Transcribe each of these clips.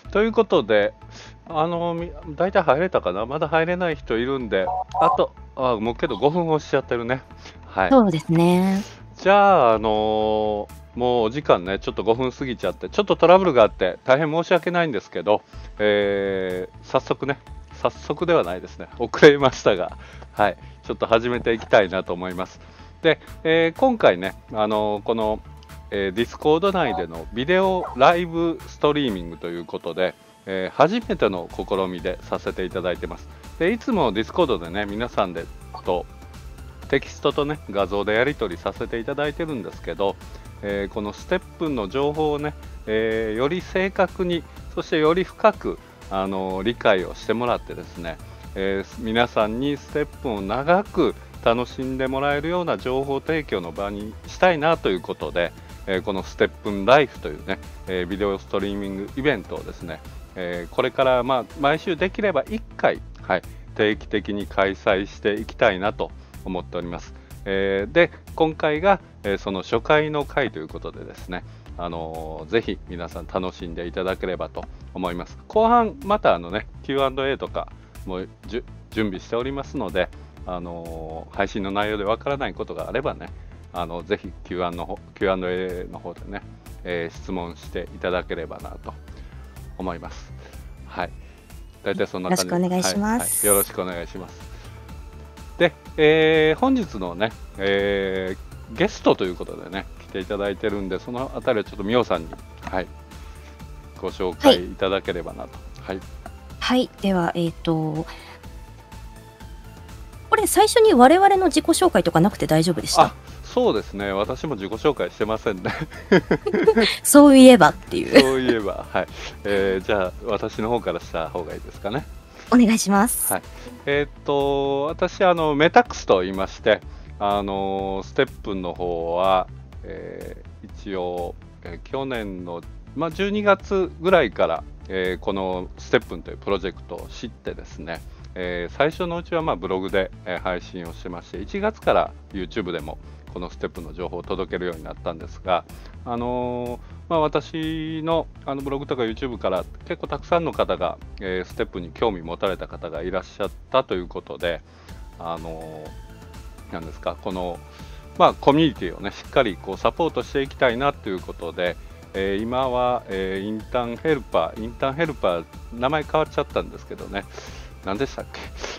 ということで、大体入れたかな、まだ入れない人いるんで、もうけど5分押しちゃってるね。はい。 そうですね。 じゃあ、もうお時間ね、ちょっと5分過ぎちゃって、ちょっとトラブルがあって、大変申し訳ないんですけど、早速ではないですね、遅れましたが、はい、ちょっと始めていきたいなと思います。で、今回ね、この、ディスコード内でのビデオライブストリーミングということで、初めての試みでさせていただいてます。で、いつもディスコードでね、皆さんでテキストとね、画像でやり取りさせていただいてるんですけど、このステップンの情報をね、より正確に、そしてより深く理解をしてもらってですね、皆さんにステップンを長く楽しんでもらえるような情報提供の場にしたいなということで、このステップンライフというね、ビデオストリーミングイベントをですね、これから毎週できれば1回、はい、定期的に開催していきたいなと思っております。で、今回が、その初回の回ということでですね、ぜひ皆さん楽しんでいただければと思います。後半またQ&A とかも準備しておりますので、配信の内容でわからないことがあればね、ぜひ Q&A の方でね、質問していただければなと思います。はい。大体そんな感じで。 よろしくお願いします。 よろしくお願いします。で、本日のね、ゲストということでね、来ていただいてるんで、そのあたりをちょっとみおさんに、はい、ご紹介いただければなと。はい。 はい。では、これ最初に我々の自己紹介とかなくて大丈夫でした？ そうですね。私も自己紹介してませんね。 そういえばっていう。 そういえば、はい。じゃあ、私の方からした方がいいですかね。 お願いします。 はい。私、メタックスと言いまして、ステップンの方は、一応、去年の、12月ぐらいから、このステップンというプロジェクトを知ってですね、最初のうちはブログで、配信をしてまして、1月から YouTube でもこのステップの情報を届けるようになったんですが、私のブログとか YouTube から結構たくさんの方が、ステップに興味持たれた方がいらっしゃったということで、なんですか、この、コミュニティをね、しっかりこうサポートしていきたいなということで、今は、インターンヘルパー、名前変わっちゃったんですけどね、何でしたっ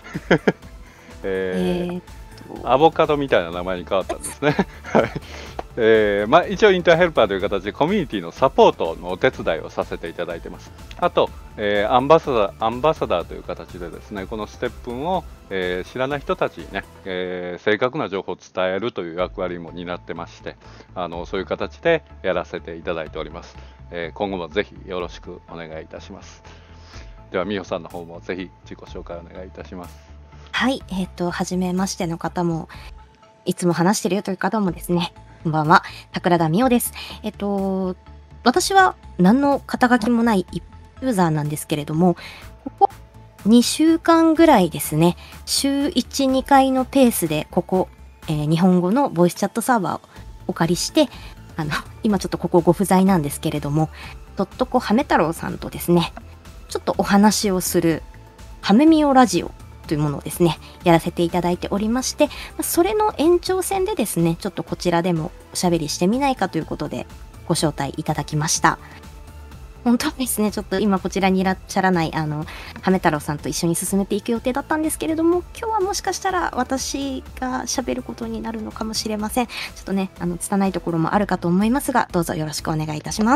けアボカドみたいな名前に変わったんですね。一応インターンヘルパーという形でコミュニティのサポートのお手伝いをさせていただいてます。あと、アンバサダーという形でですね、このステップンを、知らない人たちにね、正確な情報を伝えるという役割も担ってまして、そういう形でやらせていただいております。今後もぜひよろしくお願いいたします。では、みおさんの方もぜひ自己紹介お願いいたします。 はい。はめましての方も、いつも話してるよという方もですね、こんばんは、桜田美桜です。私は何の肩書きもない一ユーザーなんですけれども、ここ2週間ぐらいですね、週1、2回のペースで、日本語のボイスチャットサーバーをお借りして、今ちょっとここご不在なんですけれども、とっとこはめ太郎さんとですね、ちょっとお話をする、はめみおラジオというものをですね、やらせていただいておりまして、それの延長線でですね、ちょっとこちらでもおしゃべりしてみないかということで、ご招待いただきました。本当はですね、ちょっと今こちらにいらっしゃらない、はめ太郎さんと一緒に進めていく予定だったんですけれども、今日はもしかしたら私が喋ることになるのかもしれません。ちょっとね、拙いところもあるかと思いますが、どうぞよろしくお願いいたします。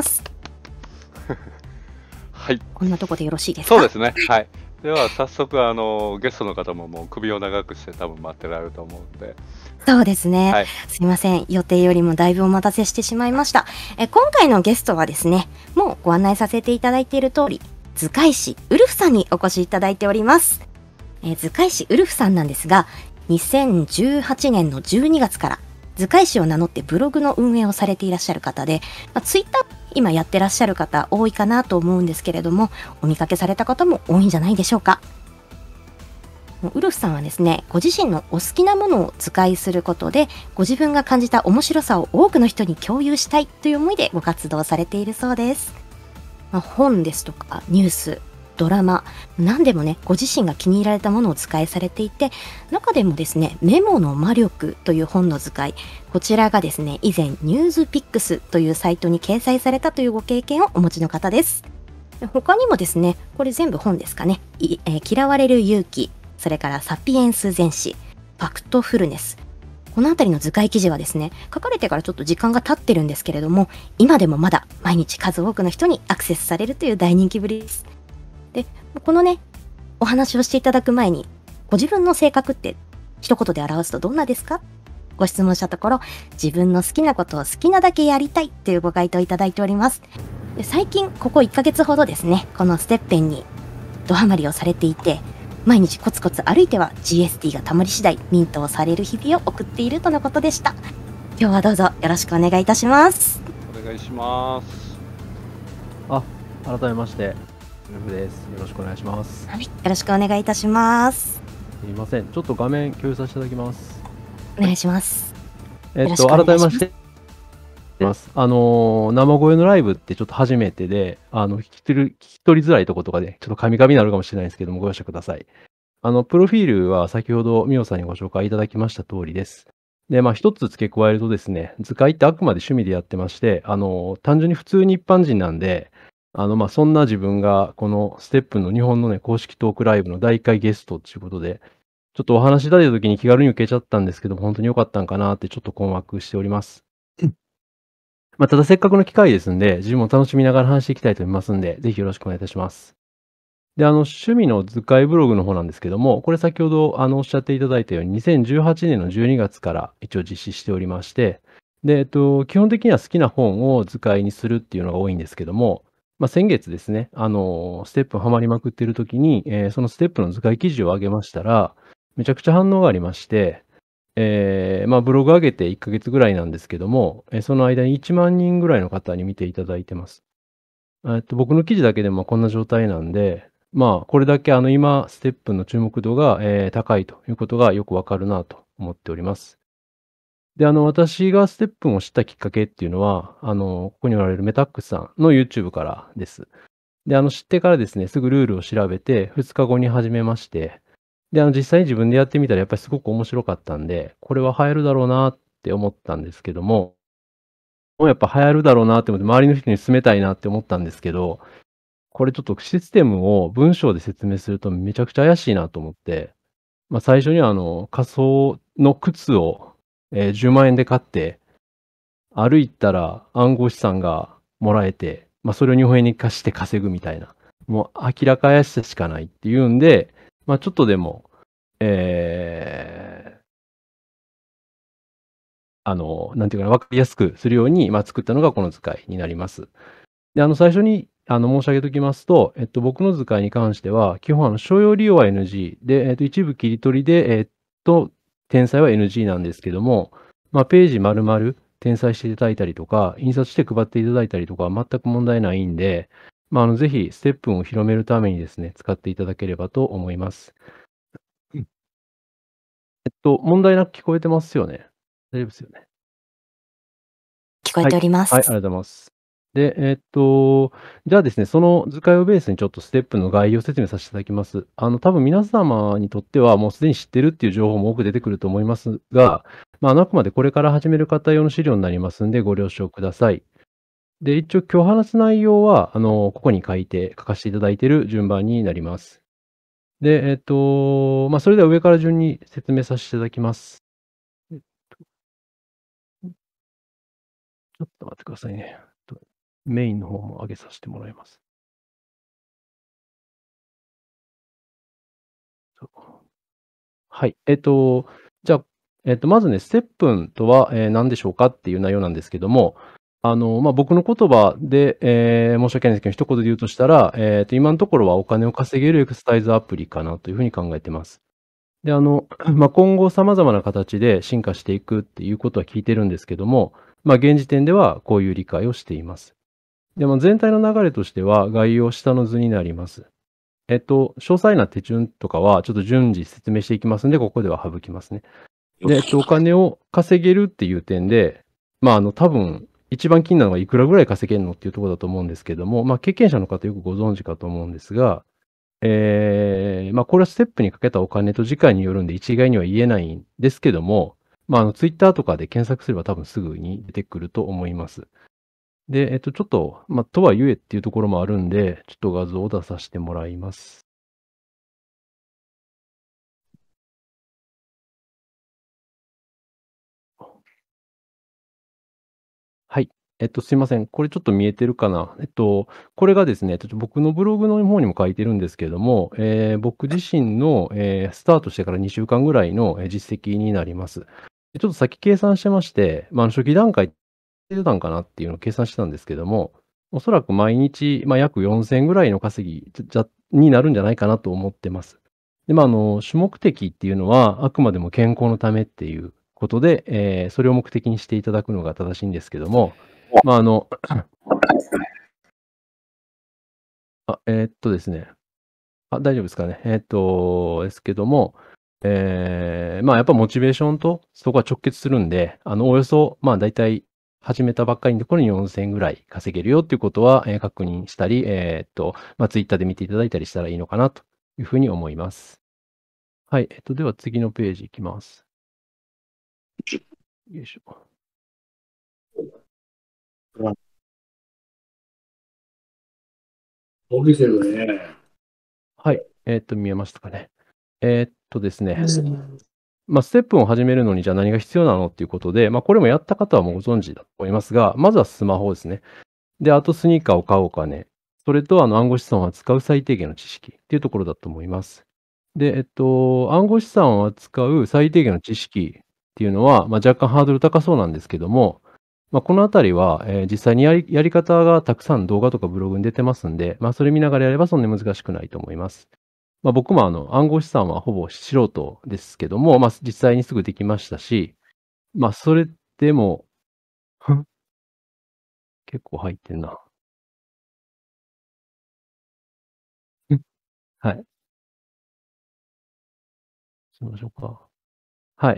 はい。 こんなとこでよろしいですか？ そうですね。はい。では早速ゲストの方ももう首を長くして多分待ってられると思うんで。 そうですね。 はい、 すいません。予定よりもだいぶお待たせしてしまいました。今回のゲストはですね、もうご案内させていただいている通り、図解師ウルフさんにお越しいただいております。図解師ウルフさんなんですが、2018年の12月から図解師を名乗ってブログの運営をされていらっしゃる方で、ツイッター今やってらっしゃる方多いかなと思うんですけれども、お見かけされた方も多いんじゃないでしょうか。ウルフさんはですね、ご自身のお好きなものを図解することで、ご自分が感じた面白さを多くの人に共有したいという思いでご活動されているそうです。 本ですとかニュース、ドラマ、何でもね、ご自身が気に入られたものを使いされていて、中でもですね、メモの魔力という本の図解、こちらがですね、以前ニュースピックスというサイトに掲載されたというご経験をお持ちの方です。他にもですね、これ全部本ですかね、嫌われる勇気、それからサピエンス全史、ファクトフルネス、このあたりの図解記事はですね、書かれてからちょっと時間が経ってるんですけれども、今でもまだ毎日数多くの人にアクセスされるという大人気ぶりです。で、このね、お話をしていただく前に、ご自分の性格って一言で表すとどんなですか？ご質問したところ、自分の好きなことを好きなだけやりたいというご回答いただいております。で、最近、ここ1ヶ月ほどですね、このステッペンにドハマりをされていて、毎日コツコツ歩いては GST がたまり次第ミントをされる日々を送っているとのことでした。今日はどうぞよろしくお願いいたします。 お願いします。 改めまして、ウルフです。よろしくお願いします。 はい、よろしくお願いいたします。 すいません。ちょっと画面共有させていただきます。 お願いします。よろしくお願いします。 改めまして、生声のライブってちょっと初めてで、聞き取りづらいとことかで、ちょっとカミカミになるかもしれないんですけども、ご容赦ください。プロフィールは先ほどミオさんにご紹介いただきました通りです。で、一つ付け加えるとですね、図解ってあくまで趣味でやってまして、単純に普通に一般人なんで、そんな自分が、このステップの日本のね、公式トークライブの第1回ゲストっていうことで、ちょっとお話いただいた時に気軽に受けちゃったんですけども、本当に良かったんかなってちょっと困惑しております。ただせっかくの機会ですんで、自分も楽しみながら話していきたいと思いますんで、ぜひよろしくお願いいたします。で、趣味の図解ブログの方なんですけども、これ先ほどおっしゃっていただいたように、2018年の12月から一応実施しておりまして、で、基本的には好きな本を図解にするっていうのが多いんですけども、先月ですね、ステップハマりまくっている時に、そのステップの図解記事を上げましたら、めちゃくちゃ反応がありまして、ブログ上げて1ヶ月ぐらいなんですけども、その間に1万人ぐらいの方に見ていただいてます。僕の記事だけでもこんな状態なんで、これだけ今、ステップの注目度が、高いということがよくわかるなと思っております。で、私がステップンを知ったきっかけっていうのは、ここにおられるメタックスさんの YouTube からです。で、知ってからですね、すぐルールを調べて、2日後に始めまして、で、実際に自分でやってみたらやっぱりすごく面白かったんで、これは流行るだろうなって思ったんですけども、やっぱ流行るだろうなって思って、周りの人に勧めたいなって思ったんですけど、これちょっとシステムを文章で説明するとめちゃくちゃ怪しいなと思って、最初に仮想の靴を、10万円で買って、歩いたら暗号資産がもらえて、それを日本円に貸して稼ぐみたいな、もう明らか怪しさしかないっていうんで、ちょっとでも、なんていうかな、わかりやすくするように、作ったのがこの図解になります。で、最初に、申し上げておきますと、僕の図解に関しては、基本、商用利用は NG で、一部切り取りで、転載は NG なんですけども、ページ丸々転載していただいたりとか、印刷して配っていただいたりとかは全く問題ないんで、ぜひ、ステップンを広めるためにですね、使っていただければと思います。問題なく聞こえてますよね？大丈夫ですよね？ 聞こえております。 はい、ありがとうございます。で、じゃあですね、その図解をベースにちょっとステップの概要を説明させていただきます。多分皆様にとってはもうすでに知ってるっていう情報も多く出てくると思いますが、あくまでこれから始める方用の資料になりますんで、ご了承ください。で、一応今日話す内容は、ここに書かせていただいている順番になります。で、それでは上から順に説明させていただきます。ちょっと待ってくださいね。メインの方も上げさせてもらいます。はい。じゃあ、まずね、ステップンとは、何でしょうかっていう内容なんですけども、僕の言葉で、申し訳ないんですけど、一言で言うとしたら、今のところはお金を稼げるエクササイズアプリかなというふうに考えてます。で、今後様々な形で進化していくっていうことは聞いてるんですけども、現時点ではこういう理解をしています。でも全体の流れとしては概要下の図になります。詳細な手順とかはちょっと順次説明していきますんで、ここでは省きますね。で、お金を稼げるっていう点で、多分、 一番気になるのがいくらぐらい稼げるのっていうところだと思うんですけども、経験者の方よくご存知かと思うんですが、これはステップにかけたお金と時間によるんで一概には言えないんですけども、ツイッターとかで検索すれば多分すぐに出てくると思います。で、ちょっと、とはいえっていうところもあるんで、ちょっと画像を出させてもらいます。はい。すいません。これちょっと見えてるかな。これがですね、ちょっと僕のブログの方にも書いてるんですけれども、僕自身の、スタートしてから2週間ぐらいの実績になります。でちょっとさっき計算してまして、初期段階出たんかなっていうのを計算してたんですけども、おそらく毎日、約4000ぐらいの稼ぎになるんじゃないかなと思ってます。で、主目的っていうのは、あくまでも健康のためっていうことで、それを目的にしていただくのが正しいんですけども、ですね。大丈夫ですかね。ですけども、やっぱモチベーションとそこは直結するんで、およそ、だいたい始めたばっかりのところに4000円ぐらい稼げるよっていうことは、確認したり、ツイッターで見ていただいたりしたらいいのかなというふうに思います。はい。では次のページいきます。よいしょ。 伸びてるね。 はい。見えましたかね。ですね。ステップを始めるのにじゃあ何が必要なのっていうことで、これもやった方はもうご存知だと思いますが、まずはスマホですね。で、あとスニーカーを買うお金。それと暗号資産を扱う最低限の知識っていうところだと思います。で、暗号資産を扱う最低限の知識っていうのは、若干ハードル高そうなんですけども、このあたりは、実際にやり方がたくさん動画とかブログに出てますんで、それ見ながらやればそんなに難しくないと思います。僕も暗号資産はほぼ素人ですけども、実際にすぐできましたし、それでも結構入ってんな。はい。しましょうか。はい、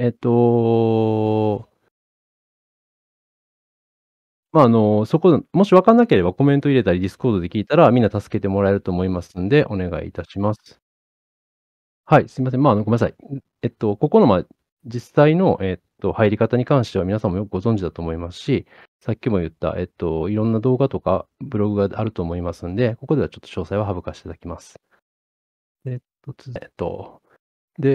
そこ、もし分かんなければコメント入れたり、ディスコードで聞いたら、みんな助けてもらえると思いますんで、お願いいたします。はい、すいません。ごめんなさい。ここの、実際の、入り方に関しては皆さんもよくご存知だと思いますし、さっきも言った、いろんな動画とかブログがあると思いますんで、ここではちょっと詳細は省かせていただきます。で、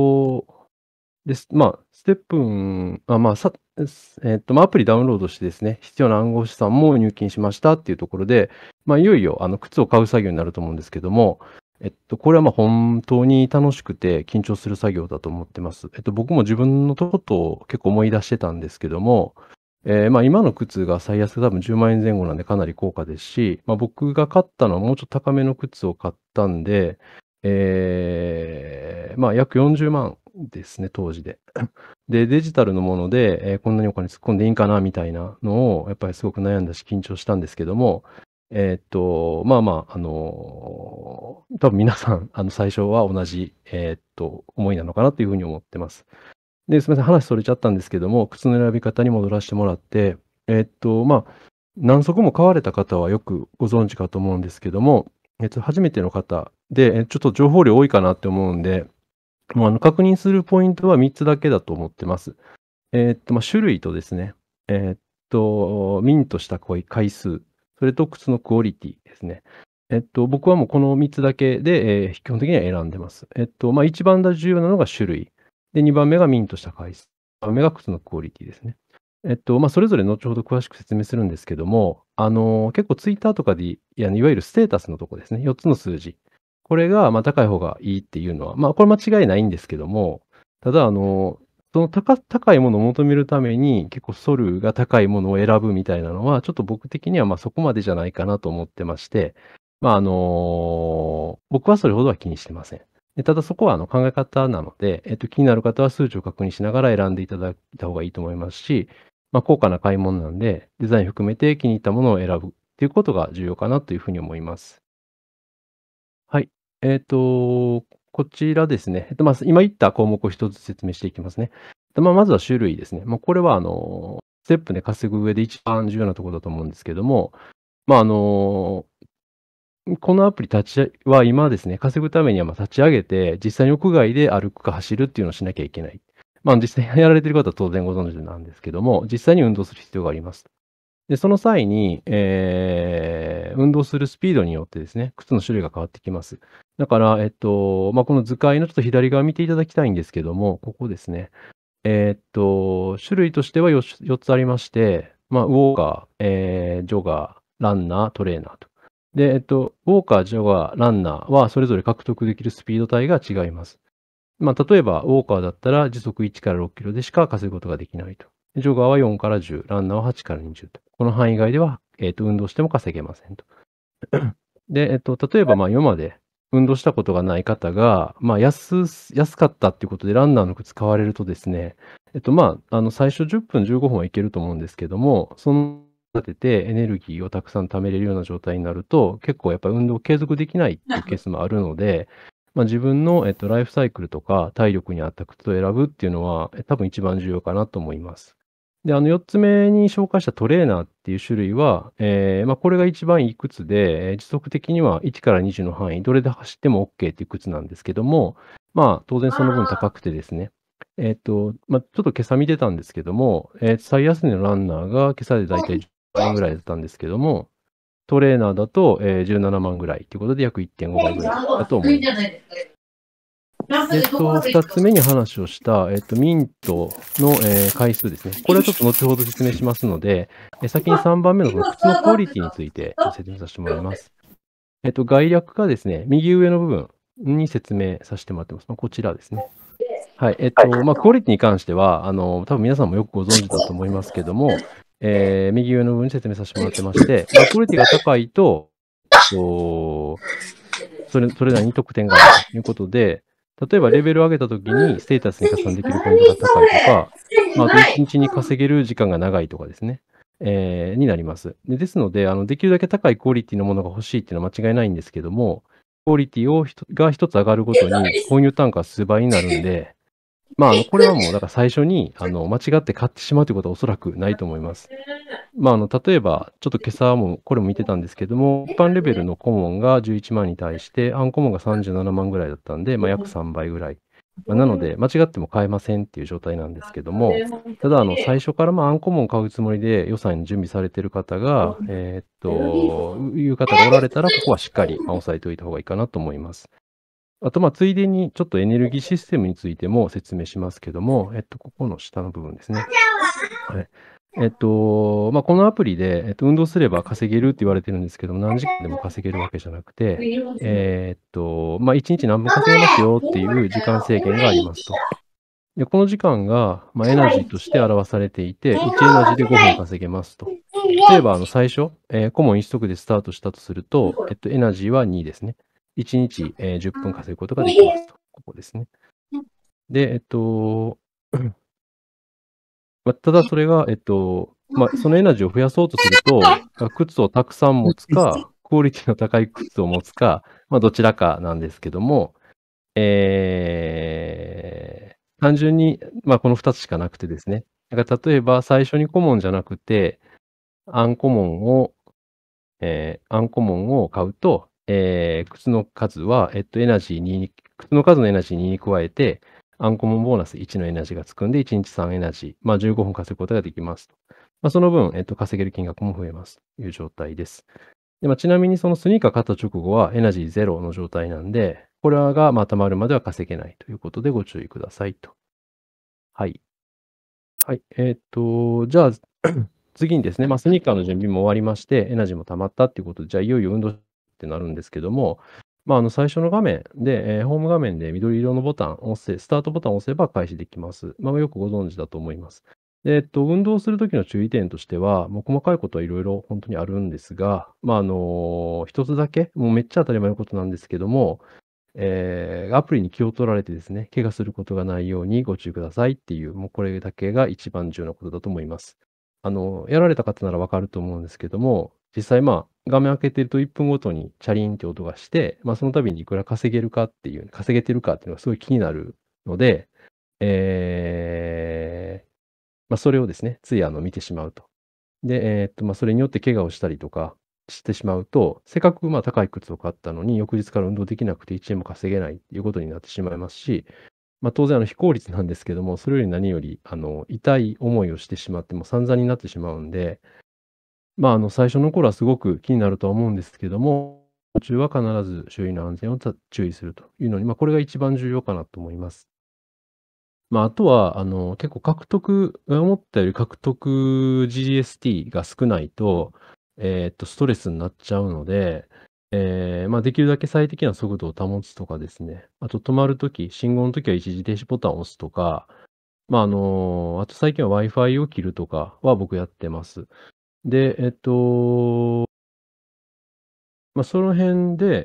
ステップン、アプリダウンロードしてですね、必要な暗号資産も入金しましたっていうところで、いよいよ靴を買う作業になると思うんですけども、これは本当に楽しくて緊張する作業だと思ってます。僕も自分のことを結構思い出してたんですけども、今の靴が最安で多分10万円前後なんでかなり高価ですし、僕が買ったのはもうちょっと高めの靴を買ったんで、約40万ですね、当時で。で、デジタルのもので、こんなにお金突っ込んでいいんかなみたいなのを、やっぱりすごく悩んだし緊張したんですけども、多分皆さん、最初は同じ、思いなのかなというふうに思ってます。で、すみません、話それちゃったんですけども、靴の選び方に戻らせてもらって、何足も買われた方はよくご存知かと思うんですけども、初めての方で、ちょっと情報量多いかなって思うんで、確認するポイントは3つだけだと思ってます。種類とですね、ミントした回数、それと靴のクオリティですね。僕はもうこの3つだけで、基本的には選んでます。一番重要なのが種類。で、2番目がミントした回数。3番目が靴のクオリティですね。それぞれ後ほど詳しく説明するんですけども、結構ツイッターとかで、いわゆるステータスのとこですね、4つの数字。これが、高い方がいいっていうのは、これ間違いないんですけども、ただ、その高いものを求めるために、結構ソルが高いものを選ぶみたいなのは、ちょっと僕的にはそこまでじゃないかなと思ってまして、僕はそれほどは気にしてません。ただそこは考え方なので、気になる方は数値を確認しながら選んでいただいた方がいいと思いますし、高価な買い物なんで、デザイン含めて気に入ったものを選ぶっていうことが重要かなというふうに思います。はい。こちらですね。今言った項目を一つ説明していきますね。まずは種類ですね。これは、 テップで稼ぐ上で一番重要なところだと思うんですけども、まあ、このアプリは今ですね、稼ぐためには立ち上げて、実際に屋外で歩くか走るっていうのをしなきゃいけない。実際にやられてる方は当然ご存知なんですけども、実際に運動する必要があります。で、その際に、運動するスピードによってですね、靴の種類が変わってきます。だから、この図解のちょっと左側見ていただきたいんですけども、ここですね。種類としては4つありまして、ウォーカー、ジョガー、ランナー、トレーナーと。で、ウォーカー、ジョガー、ランナーはそれぞれ獲得できるスピード帯が違います。例えば、ウォーカーだったら時速1から6キロでしか稼ぐことができないと。ジョガーは4から10、ランナーは8から20と。この範囲外では、運動しても稼げませんと。で、例えば、今まで運動したことがない方が、安かったっていうことでランナーの靴買われるとですね、最初10分、15分はいけると思うんですけども、その立ててエネルギーをたくさん貯めれるような状態になると、結構やっぱり運動を継続できないっていうケースもあるので、自分の、ライフサイクルとか体力に合った靴を選ぶっていうのは、多分一番重要かなと思います。で、4つ目に紹介したトレーナーっていう種類は、これが一番いい靴で、時速的には1から20の範囲、どれで走っても OK っていう靴なんですけども、当然その分高くてですね、ちょっと今朝見てたんですけども、最安値のランナーが今朝でだいたい10万円ぐらいだったんですけども、トレーナーだと、17万ぐらいということで約 1.5 倍ぐらいだと思います。2つ目に話をした、ミントの、回数ですね。これはちょっと後ほど説明しますので、先に3番目のその靴のクオリティについて説明させてもらいます。概略がですね、右上の部分に説明させてもらってます。こちらですね。はい。クオリティに関しては、多分皆さんもよくご存知だと思いますけども、右上の部分に説明させてもらってまして、クオリティが高いと、それなりに得点があるということで、例えばレベルを上げたときにステータスに加算できるポイントが高いとか、あと1日に稼げる時間が長いとかですね、になります。ですので、できるだけ高いクオリティのものが欲しいっていうのは間違いないんですけども、クオリティが一つ上がるごとに購入単価は数倍になるんで、これはもう、だから最初に、間違って買ってしまうということはおそらくないと思います。例えば、ちょっと今朝も、これも見てたんですけども、一般レベルのコモンが11万に対して、アンコモンが37万ぐらいだったんで、約3倍ぐらい。なので、間違っても買えませんっていう状態なんですけども、ただ、最初からアンコモン買うつもりで予算に準備されている方が、いう方がおられたら、ここはしっかり押さえておいた方がいいかなと思います。あと、ついでにちょっとエネルギーシステムについても説明しますけども、ここの下の部分ですね。はい。このアプリで、運動すれば稼げるって言われてるんですけども、何時間でも稼げるわけじゃなくて、1日何分稼げますよっていう時間制限がありますと。で、この時間が、エナジーとして表されていて、1エナジーで5分稼げますと。例えば、最初、コモン1足でスタートしたとすると、エナジーは2ですね。1日、10分稼ぐことができますと。ここですね。で、ただそれが、そのエナジーを増やそうとすると、靴をたくさん持つか、クオリティの高い靴を持つか、どちらかなんですけども、単純に、この2つしかなくてですね。だから例えば最初にコモンじゃなくて、アンコモンを買うと、靴の数は、エナジー2に、靴の数のエナジー2に加えて、アンコモンボーナス1のエナジーがつくんで、1日3エナジー、15分稼ぐことができますと。その分、稼げる金額も増えますという状態です。でちなみにそのスニーカー買った直後はエナジー0の状態なんで、これが貯まるまでは稼げないということでご注意くださいと。はい。はい。じゃあ、次にですね、スニーカーの準備も終わりまして、エナジーも溜まったっていうことで、じゃあいよいよ運動ってなるんですけども、最初の画面で、ホーム画面で緑色のボタンをスタートボタンを押せば開始できます。よくご存知だと思います。で、運動するときの注意点としては、細かいことはいろいろ本当にあるんですが、一つだけ、もうめっちゃ当たり前のことなんですけども、アプリに気を取られてですね、怪我することがないようにご注意くださいっていう、もうこれだけが一番重要なことだと思います。やられた方ならわかると思うんですけども、実際画面開けてると1分ごとにチャリンって音がして、その度にいくら稼げるかっていう、稼げてるかっていうのがすごい気になるので、 それをですね、つい見てしまうと。で、それによって怪我をしたりとかしてしまうと、せっかく高い靴を買ったのに、翌日から運動できなくて1円も稼げないっていうことになってしまいますし、当然非効率なんですけども、それより何より痛い思いをしてしまって、もう散々になってしまうんで、最初の頃はすごく気になるとは思うんですけども、途中は必ず周囲の安全を注意するというのに、これが一番重要かなと思います。あとは、結構思ったより獲得 GST が少ないと、ストレスになっちゃうので、できるだけ最適な速度を保つとかですね。あと止まるとき、信号のときは一時停止ボタンを押すとか、あと最近は Wi-Fi を切るとかは僕やってます。で、その辺で、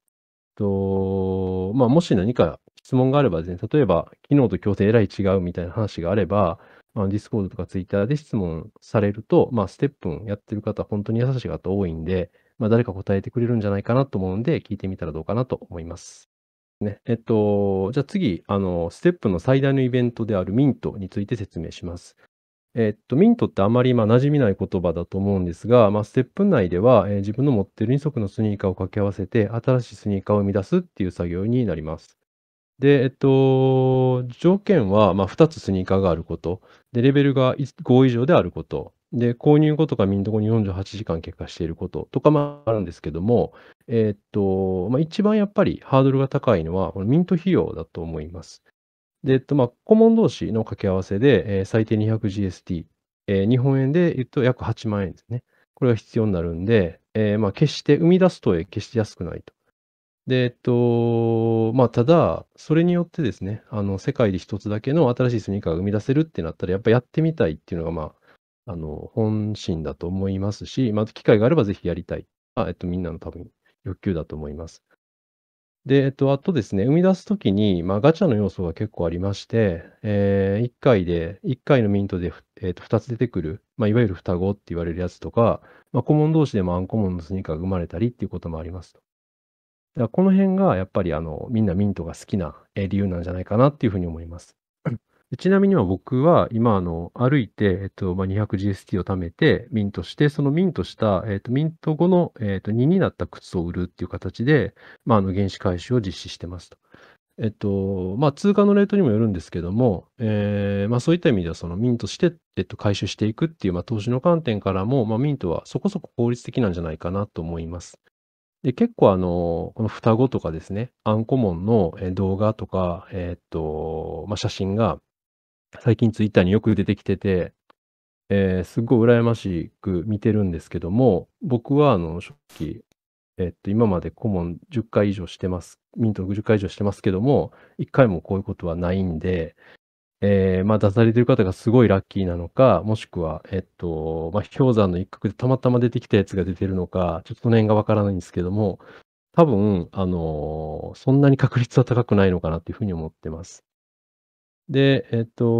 もし何か質問があればですね、例えば、昨日と今日でえらい違うみたいな話があれば、Discord とか Twitter で質問されると、ステップンやってる方、本当に優しい方多いんで、誰か答えてくれるんじゃないかなと思うんで、聞いてみたらどうかなと思います。ね。じゃあ次、ステップンの最大のイベントであるミントについて説明します。ミントってあまり馴染みない言葉だと思うんですが、ステップ内では、自分の持っている二足のスニーカーを掛け合わせて、新しいスニーカーを生み出すっていう作業になります。で、条件は、2つスニーカーがあること。で、レベルが5以上であること。で、購入後とかミント後に48時間経過していることとか、あるんですけども、一番やっぱりハードルが高いのは、このミント費用だと思います。で、顧問同士の掛け合わせで、最低 200GST、日本円で言うと約8万円ですね。これが必要になるんで、決して生み出すと決して安くないと。で、ただ、それによってですね、世界で一つだけの新しいスニーカーが生み出せるってなったら、やっぱやってみたいっていうのが、本心だと思いますし、機会があればぜひやりたい。みんなの多分欲求だと思います。で、あとですね、生み出すときに、ガチャの要素が結構ありまして、1回のミントで、2つ出てくる、いわゆる双子って言われるやつとか、顧問同士でもアンコモンのスニーカーが生まれたりっていうこともありますと。だからこの辺がやっぱりみんなミントが好きな理由なんじゃないかなっていうふうに思います。ちなみに僕は今歩いて、200GST を貯めてミントして、そのミントした、ミント後の、2になった靴を売るっていう形で、原資回収を実施してますと。通貨のレートにもよるんですけども、そういった意味ではそのミントして、回収していくっていう、投資の観点からも、ミントはそこそこ効率的なんじゃないかなと思います。で、結構この双子とかですね、アンコモンの動画とか、写真が最近ツイッターによく出てきてて、すっごい羨ましく見てるんですけども、僕は正直、今まで顧問10回以上してます。ミント10回以上してますけども、1回もこういうことはないんで、出されてる方がすごいラッキーなのか、もしくは、氷山の一角でたまたま出てきたやつが出てるのか、ちょっとその辺がわからないんですけども、多分、そんなに確率は高くないのかなっていうふうに思ってます。で、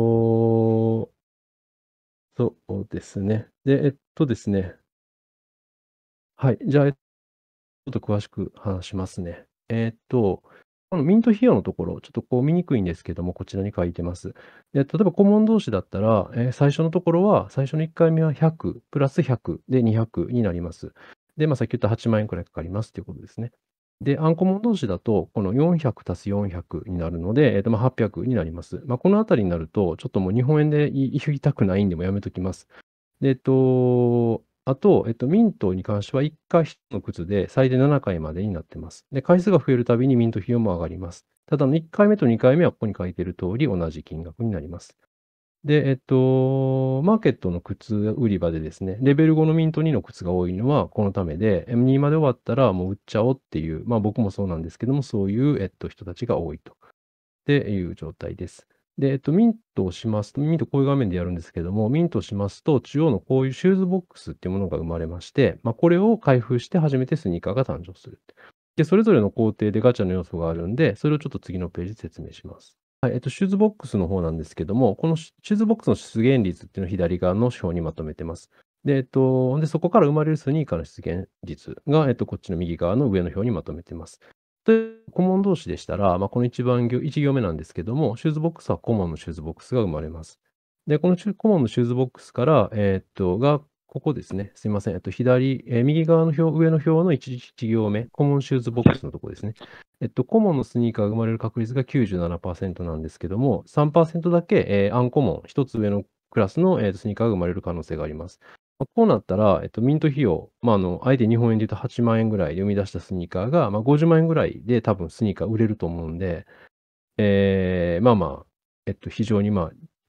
そうですね。で、ですね。はい。じゃあ、ちょっと詳しく話しますね。このミント費用のところ、ちょっと見にくいんですけども、こちらに書いてます。で、例えば顧問同士だったら、最初のところは、最初の1回目は100プラス100で200になります。で、さっき言った8万円くらいかかりますということですね。で、アンコモン同士だと、この400足す400になるので、800になります。このあたりになると、ちょっともう日本円で言いたくないんで、もうやめときます。で、あと、ミントに関しては1回1つの靴で最大7回までになってます。で、回数が増えるたびにミント費用も上がります。ただ1回目と2回目はここに書いている通り同じ金額になります。で、マーケットの靴売り場でですね、レベル5のミント2の靴が多いのはこのためで、M2 まで終わったらもう売っちゃおうっていう、僕もそうなんですけども、そういう、人たちが多いと。っていう状態です。で、ミントをしますと、ミントこういう画面でやるんですけども、ミントをしますと、中央のこういうシューズボックスっていうものが生まれまして、これを開封して初めてスニーカーが誕生する。で、それぞれの工程でガチャの要素があるんで、それをちょっと次のページで説明します。はい、シューズボックスの方なんですけども、このシューズボックスの出現率っていうのを左側の表にまとめてます。で、そこから生まれるスニーカーの出現率が、こっちの右側の上の表にまとめてます。で、顧問同士でしたら、この1行目なんですけども、シューズボックスは顧問のシューズボックスが生まれます。 で、このコモンのシューズボックスから、ここですね。すいません。右側の表、上の表の1行目、コモンシューズボックスのところですね。コモンのスニーカーが生まれる確率が97%なんですけども、3%だけ、アンコモン、一つ上のクラスの、スニーカーが生まれる可能性があります。こうなったら、ミント費用、あえて日本円で言うと8万円ぐらいで生み出したスニーカーが、50万円ぐらいで多分スニーカー売れると思うんで、非常に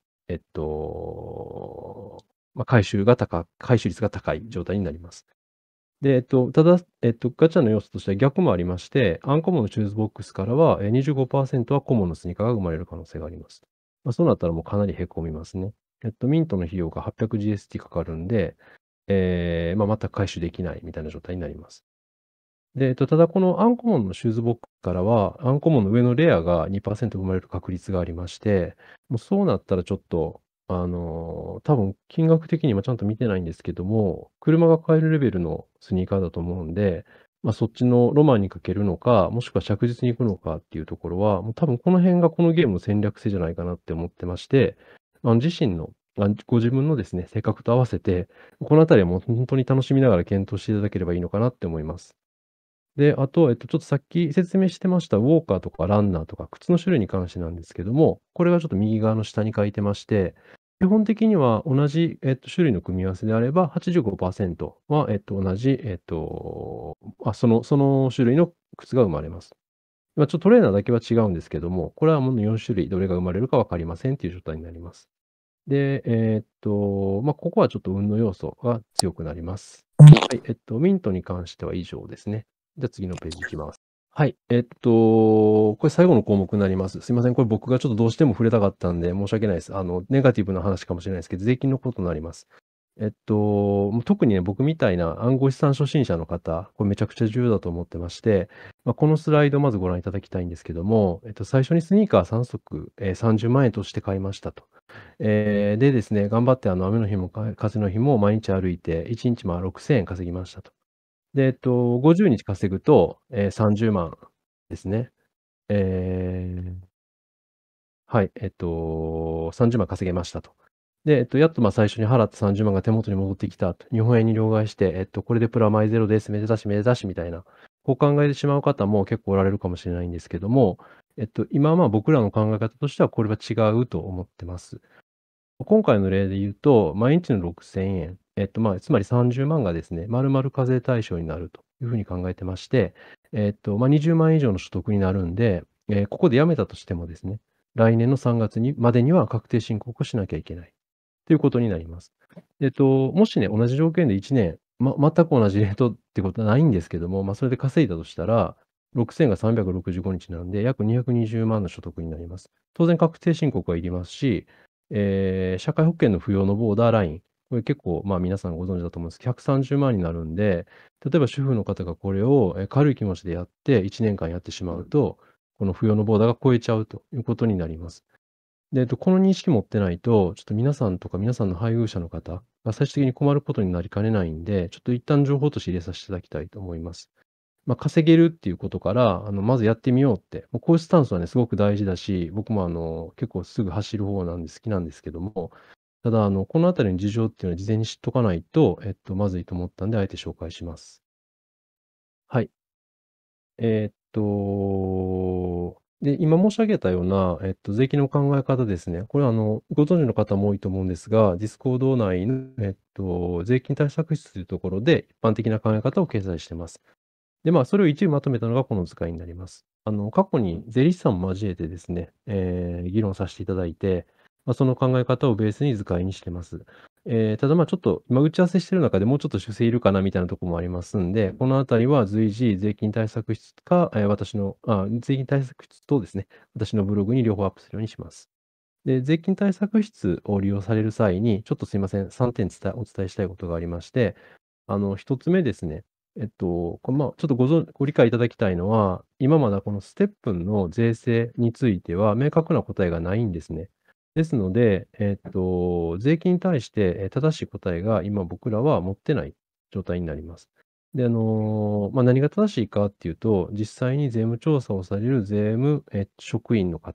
回収率が高い状態になります。で、ただ、ガチャの要素としては逆もありまして、アンコモンのシューズボックスからは、25%はコモンのスニーカーが生まれる可能性があります。そうなったらもうかなり凹みますね。ミントの費用が 800GST かかるんで、全く回収できないみたいな状態になります。で、ただこのアンコモンのシューズボックスからは、アンコモンの上のレアが 2% 生まれる確率がありまして、もうそうなったらちょっと、多分金額的にはちゃんと見てないんですけども、車が買えるレベルのスニーカーだと思うんで、そっちのロマンにかけるのか、もしくは着実に行くのかっていうところは、もう多分この辺がこのゲームの戦略性じゃないかなって思ってまして、自身の、ご自分のですね、性格と合わせて、このあたりはもう本当に楽しみながら検討していただければいいのかなって思います。で、あと、ちょっとさっき説明してましたウォーカーとかランナーとか靴の種類に関してなんですけども、これがちょっと右側の下に書いてまして、基本的には同じ、種類の組み合わせであれば85%は、同じ、その種類の靴が生まれます。ちょっとトレーナーだけは違うんですけども、これはもう4種類どれが生まれるかわかりませんっていう状態になります。で、ここはちょっと運の要素が強くなります。はい、ミントに関しては以上ですね。じゃあ次のページ行きます。はい。これ最後の項目になります。すいません。これ僕がちょっとどうしても触れたかったんで申し訳ないです。ネガティブな話かもしれないですけど、税金のことになります。もう特にね、僕みたいな暗号資産初心者の方、これめちゃくちゃ重要だと思ってまして、このスライドをまずご覧いただきたいんですけども、最初にスニーカー3足、30万円として買いましたと。でですね、頑張って雨の日も風の日も毎日歩いて、1日6000円稼ぎましたと。で、50日稼ぐと、30万ですね。はい、30万稼げましたと。で、やっと最初に払った30万が手元に戻ってきたと。日本円に両替して、これでプラマイゼロです。めでたしめでたしみたいな、こう考えてしまう方も結構おられるかもしれないんですけども、今は僕らの考え方としてはこれは違うと思ってます。今回の例で言うと、毎日の6000円、つまり30万がですね、丸々課税対象になるというふうに考えてまして、20万円以上の所得になるんで、ここで辞めたとしてもですね、来年の3月までには確定申告をしなきゃいけないということになります。もしね、同じ条件で1年、全く同じレートってことはないんですけども、それで稼いだとしたら、6000が365日なんで、約220万の所得になります。当然確定申告はいりますし、社会保険の扶養のボーダーライン、これ結構、皆さんご存知だと思うんですけど、130万になるんで、例えば主婦の方がこれを軽い気持ちでやって1年間やってしまうと、この扶養のボーダーが超えちゃうということになります。で、この認識持ってないと、ちょっと皆さんとか皆さんの配偶者の方が最終的に困ることになりかねないんで、ちょっと一旦情報として入れさせていただきたいと思います。稼げるっていうことから、まずやってみようって、もうこういうスタンスはね、すごく大事だし、僕も結構すぐ走る方なんで好きなんですけども、ただ、このあたりの事情っていうのは事前に知っとかないと、まずいと思ったんで、あえて紹介します。はい。で、今申し上げたような、税金の考え方ですね。これは、ご存知の方も多いと思うんですが、ディスコード内の、税金対策室というところで、一般的な考え方を掲載しています。で、それを一部まとめたのがこの図解になります。過去に税理士さんも交えてですね、議論させていただいて、その考え方をベースに図解にしてます。ただちょっと今打ち合わせしてる中でもうちょっと修正いるかなみたいなところもありますんで、このあたりは随時税金対策室か、税金対策室とですね、私のブログに両方アップするようにします。で、税金対策室を利用される際に、ちょっとすいません、3点お伝えしたいことがありまして、一つ目ですね。これちょっとご理解いただきたいのは、今まだこのステップンの税制については明確な答えがないんですね。ですので、税金に対して正しい答えが今僕らは持ってない状態になります。で、何が正しいかっていうと、実際に税務調査をされる税務職員の方、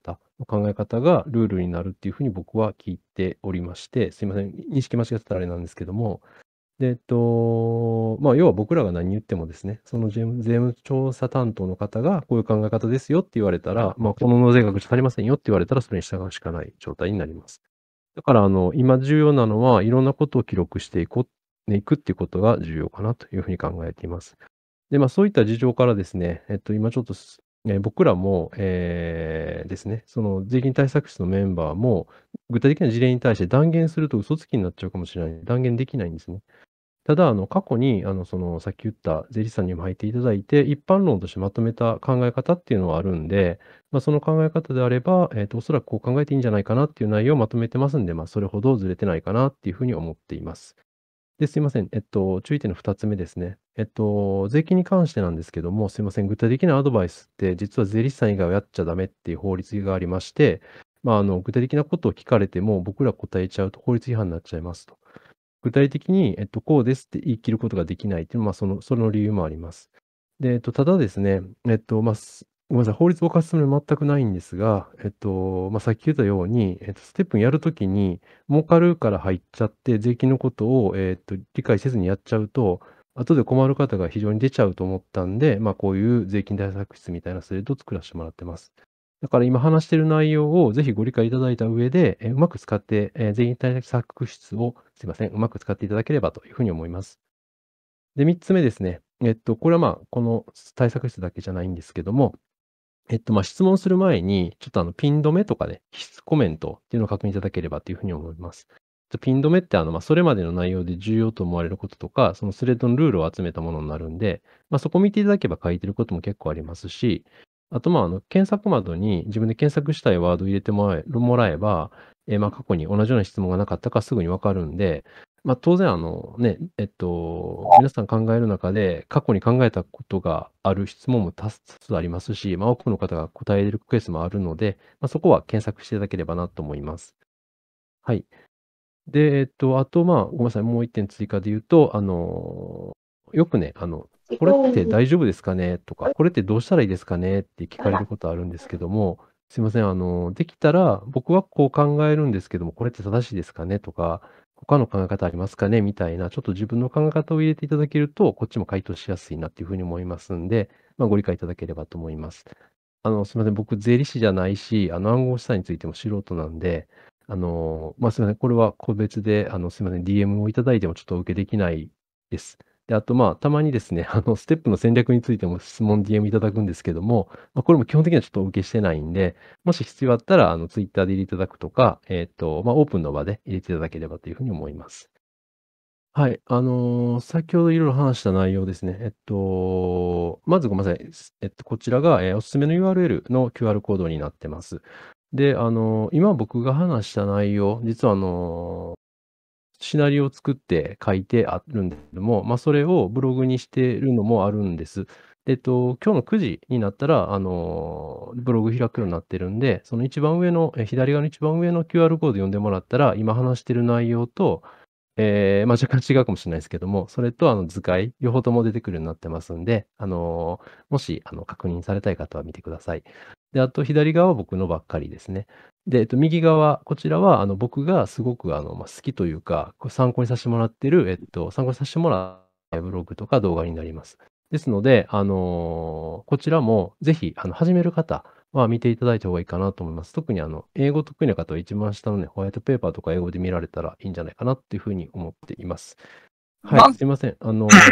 考え方がルールになるっていうふうに僕は聞いておりまして、すいません、認識間違ってたらあれなんですけども、で、要は僕らが何言ってもですね、その税務調査担当の方がこういう考え方ですよって言われたら、この納税額じゃ足りませんよって言われたらそれに従うしかない状態になります。だから、今重要なのは、いろんなことを記録していくっていうことが重要かなというふうに考えています。で、そういった事情からですね、今ちょっと僕らも、ですね、その税金対策室のメンバーも、具体的な事例に対して断言すると嘘つきになっちゃうかもしれない。断言できないんですね。ただ、過去に、さっき言った税理士さんにも入っていただいて、一般論としてまとめた考え方っていうのはあるんで、その考え方であれば、おそらくこう考えていいんじゃないかなっていう内容をまとめてますんで、それほどずれてないかなっていうふうに思っています。で、すいません。注意点の2つ目ですね。税金に関してなんですけども、すいません。具体的なアドバイスって、実は税理士さん以外はやっちゃダメっていう法律がありまして、具体的なことを聞かれても、僕ら答えちゃうと法律違反になっちゃいますと。具体的に、こうですって言い切ることができないっていうのは、その理由もあります。で、ただですね、ごめんなさい、法律を犯すつもりは全くないんですが、さっき言ったように、ステップンやるときに、儲かるから入っちゃって、税金のことを、理解せずにやっちゃうと、後で困る方が非常に出ちゃうと思ったんで、こういう税金対策室みたいな制度を作らせてもらってます。だから今話している内容をぜひご理解いただいた上で、うまく使って、税金対策室を、すいません、うまく使っていただければというふうに思います。で、3つ目ですね。これはこの対策室だけじゃないんですけども、質問する前に、ちょっとピン止めとかね、必須コメントっていうのを確認いただければというふうに思います。ピン止めってそれまでの内容で重要と思われることとか、そのスレッドのルールを集めたものになるんで、そこを見ていただければ書いてることも結構ありますし、あと検索窓に自分で検索したいワードを入れてもらえば、過去に同じような質問がなかったかすぐにわかるんで、当然皆さん考える中で、過去に考えたことがある質問も多数ありますし、多くの方が答えれるケースもあるので、そこは検索していただければなと思います。はい。で、あと、ごめんなさい、もう一点追加で言うと、よくね、これって大丈夫ですかねとか、これってどうしたらいいですかねって聞かれることあるんですけども、すいません、できたら、僕はこう考えるんですけども、これって正しいですかねとか、他の考え方ありますかねみたいな、ちょっと自分の考え方を入れていただけると、こっちも回答しやすいなっていうふうに思いますんで、ご理解いただければと思います。すいません、僕、税理士じゃないし、暗号資産についても素人なんで、すいません、これは個別で、すいません、DM をいただいてもちょっとお受けできないです。で、あと、たまにですね、ステップの戦略についても質問、DM いただくんですけども、これも基本的にはちょっとお受けしてないんで、もし必要あったら、Twitter で入れていただくとか、オープンの場で入れていただければというふうに思います。はい。先ほどいろいろ話した内容ですね。まずごめんなさい。こちらが、おすすめの URL の QR コードになってます。で、今僕が話した内容、実はシナリオを作って書いてあるんですけども、それをブログにしてるのもあるんです。今日の9時になったら、ブログ開くようになってるんで、その一番上の、左側の一番上の QR コード読んでもらったら、今話してる内容と、若干違うかもしれないですけども、それと図解、両方とも出てくるようになってますんで、もし、確認されたい方は見てください。で、あと左側は僕のばっかりですね。で、右側、こちらは、僕がすごく、好きというか、これ参考にさせてもらってる、参考にさせてもらうブログとか動画になります。ですので、こちらもぜひ、始める方は見ていただいた方がいいかなと思います。特に英語得意な方は一番下のね、ホワイトペーパーとか英語で見られたらいいんじゃないかなっていうふうに思っています。はい、すいません。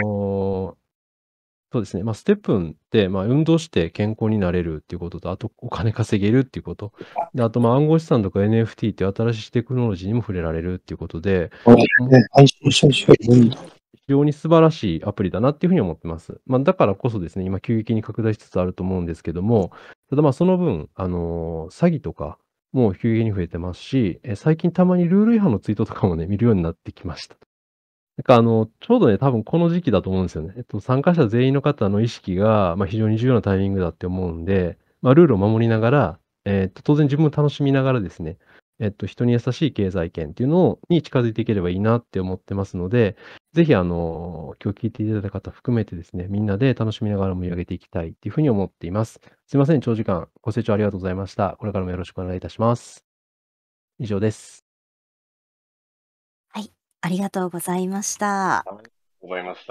そうですね。ステップンって、運動して健康になれるっていうことと、あとお金稼げるっていうこと。で、あと、暗号資産とか NFT っていう新しいテクノロジーにも触れられるっていうことで、 配信者非常に素晴らしいアプリだなっていうふうに思ってます。だからこそですね、今急激に拡大しつつあると思うんですけども、ただその分、詐欺とかも急激に増えてますし、最近たまにルール違反のツイートとかもね、見るようになってきました。ちょうどね、多分この時期だと思うんですよね。参加者全員の方の意識が、非常に重要なタイミングだって思うんで、ルールを守りながら、当然自分も楽しみながらですね、人に優しい経済圏っていうのに近づいていければいいなって思ってますので、 ぜひ今日聞いていただいた方含めてですね、みんなで楽しみながら盛り上げていきたいっていうふうに思っています。すいません、長時間ご清聴ありがとうございました。これからもよろしくお願いいたします。以上です。 はい、ありがとうございました。 ございました。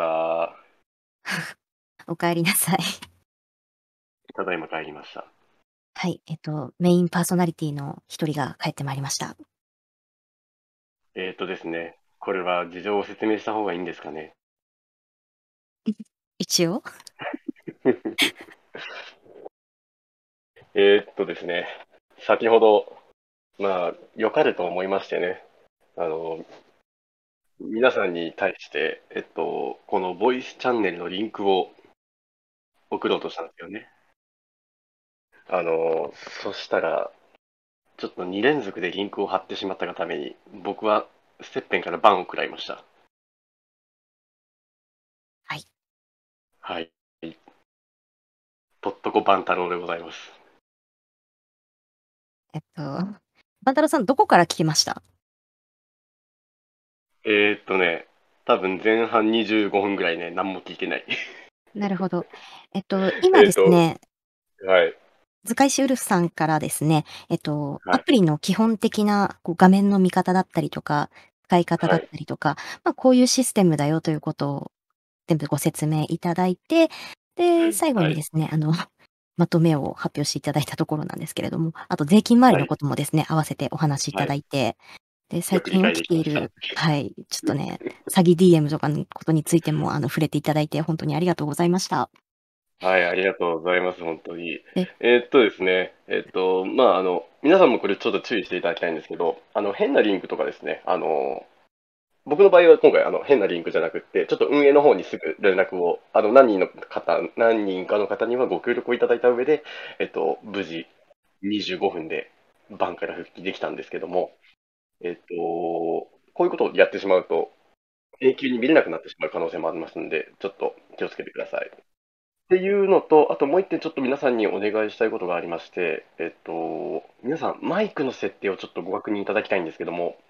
お帰りなさい。 ただいま帰りました。 はい、メインパーソナリティの一人が帰ってまいりました。 ですね、これは事情を説明した方がいいんですかね。 一応ですね、先ほど、良かれと思いましてね、皆さんに対して、このボイスチャンネルのリンクを送ろうとしたんですよね。そしたら、ちょっと2連続でリンクを貼ってしまったがために、僕はステッペンからバンを食らいました。 はい。 はい。とっとこバン太郎でございます。 万太郎さん、どこから聞きました？ 多分前半25分ぐらいね、何も聞いてない。 なるほど。今ですね、 はい。 図解師ウルフさんからですね、 はい。 アプリの基本的な画面の見方だったりとか、使い方だっはい。 たりとか、こういうシステムだよということを全部ご説明いただいて、で、最後はい。 にですね、まとめを発表していただいたところなんですけれども、あと税金周りはい。 のこともですね、合わせてお話しいたはい。 だいて、で、最よく理近起き解できました。 ているはい、ちょっとね、詐欺 DM とかのことについても、触れていただいて、本当にありがとうございました。 はい、ありがとうございます、本当に。 でですね、皆さんもこれちょっと注意していただきたいんですけど、変なリンクとかですね、僕の場合は今回、変なリンクじゃなくって、ちょっと運営の方にすぐ連絡を、何人かの方にはご協力をいただいた上で、無事25分でバンから復帰できたんですけども、こういうことをやってしまうと、永久に見れなくなってしまう可能性もありますので、ちょっと気をつけてください。っていうのと、あともう一点ちょっと皆さんにお願いしたいことがありまして、皆さんマイクの設定をちょっとご確認いただきたいんですけども、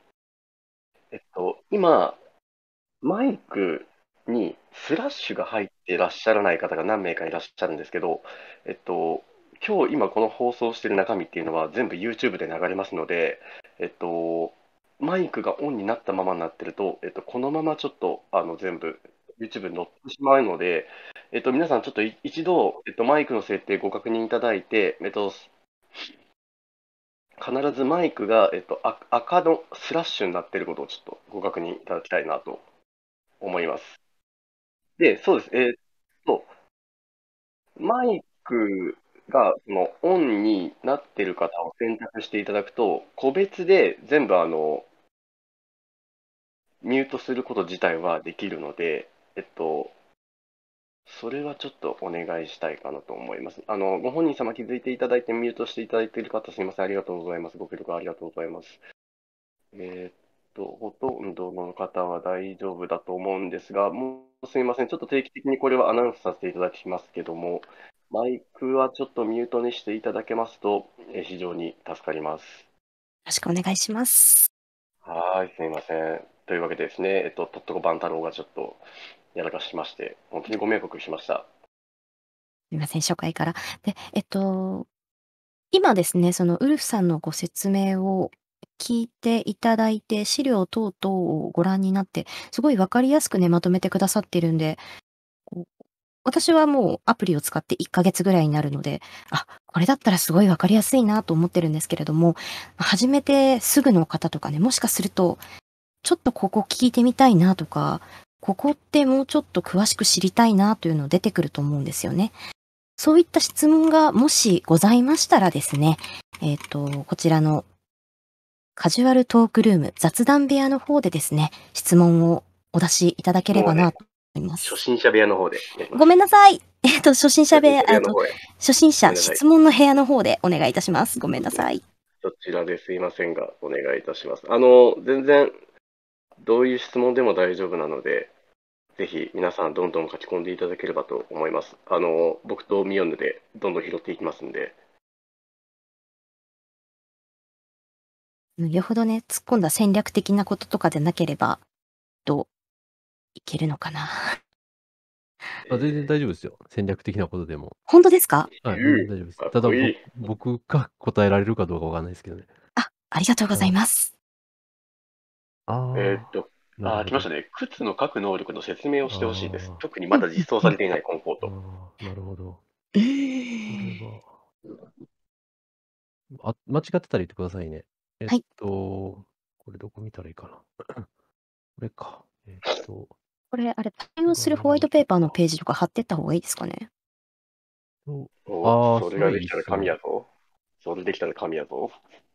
今、マイクにフラッシュが入っていらっしゃらない方が何名かいらっしゃるんですけど、今日今この放送している中身っていうのは全部 YouTube で流れますので、マイクがオンになったままになってると、このままちょっと全部 YouTube に載ってしまうので、皆さんちょっと一度、マイクの設定ご確認いただいて、必ずマイクが、赤のスラッシュになっていることをちょっとご確認いただきたいなと思います。で、そうです。と、マイクがそのオンになっている方を選択していただくと、個別で全部ミュートすること自体はできるので、それはちょっとお願いしたいかなと思います。ご本人様気づいていただいてミュートしていただいている方、すみません、ありがとうございます。ご協力ありがとうございます。ほとんどの方は大丈夫だと思うんですが、もうすみません、ちょっと定期的にこれはアナウンスさせていただきますけども、マイクはちょっとミュートにしていただけますと、非常に助かります。 よろしくお願いします。 はい、すみません。というわけでですね、とっとこ万太郎がちょっとやらかしまして、本当にご迷惑しました。 すみません、初回から。で、今ですね、そのウルフさんのご説明を聞いていただいて、資料等々をご覧になって、すごい分かりやすくね、まとめてくださってるんで、こう私はもうアプリを使って1ヶ月ぐらいになるので、あ、これだったらすごい分かりやすいなと思ってるんですけれども、始めてすぐの方とかね、もしかすると、ちょっとここ聞いてみたいなとか、ここってもうちょっと詳しく知りたいなというの出てくると思うんですよね。そういった質問がもしございましたらですね、こちらのカジュアルトークルーム、雑談部屋の方でですね、質問をお出しいただけれもうね、 ばなと思います。 初心者部屋の方でやります。 ごめんなさい。初心者部屋、 初心者部屋の方へ。 初心者ごめんなさい。 質問の部屋の方でお願いいたします。ごめんなさい。 そちらですいませんが、お願いいたします。全然、どういう質問でも大丈夫なので、ぜひ皆さんどんどん書き込んでいただければと思います。僕とミオンヌでどんどん拾っていきますんで。 よほどね、突っ込んだ戦略的なこととかでなければ、といけるのかな。 全然大丈夫ですよ。戦略的なことでも。 本当ですか？ はい、全然大丈夫です。 かただっこいい。 僕が答えられるかどうかわかんないですけどね。 ありがとうございます。 あなるほど。 来ましたね。靴の各能力の説明をしてほしいですあー。 特にまだ実装されていないコンフォート。 なるほど。 うこれーんは、間違ってたら言ってくださいね。 はい。 これどこ見たらいいかな。これか。 これ、対応するホワイトペーパーのページとか貼ってった方がいいですかね。 それができたら神やぞ。それできたら神やぞ。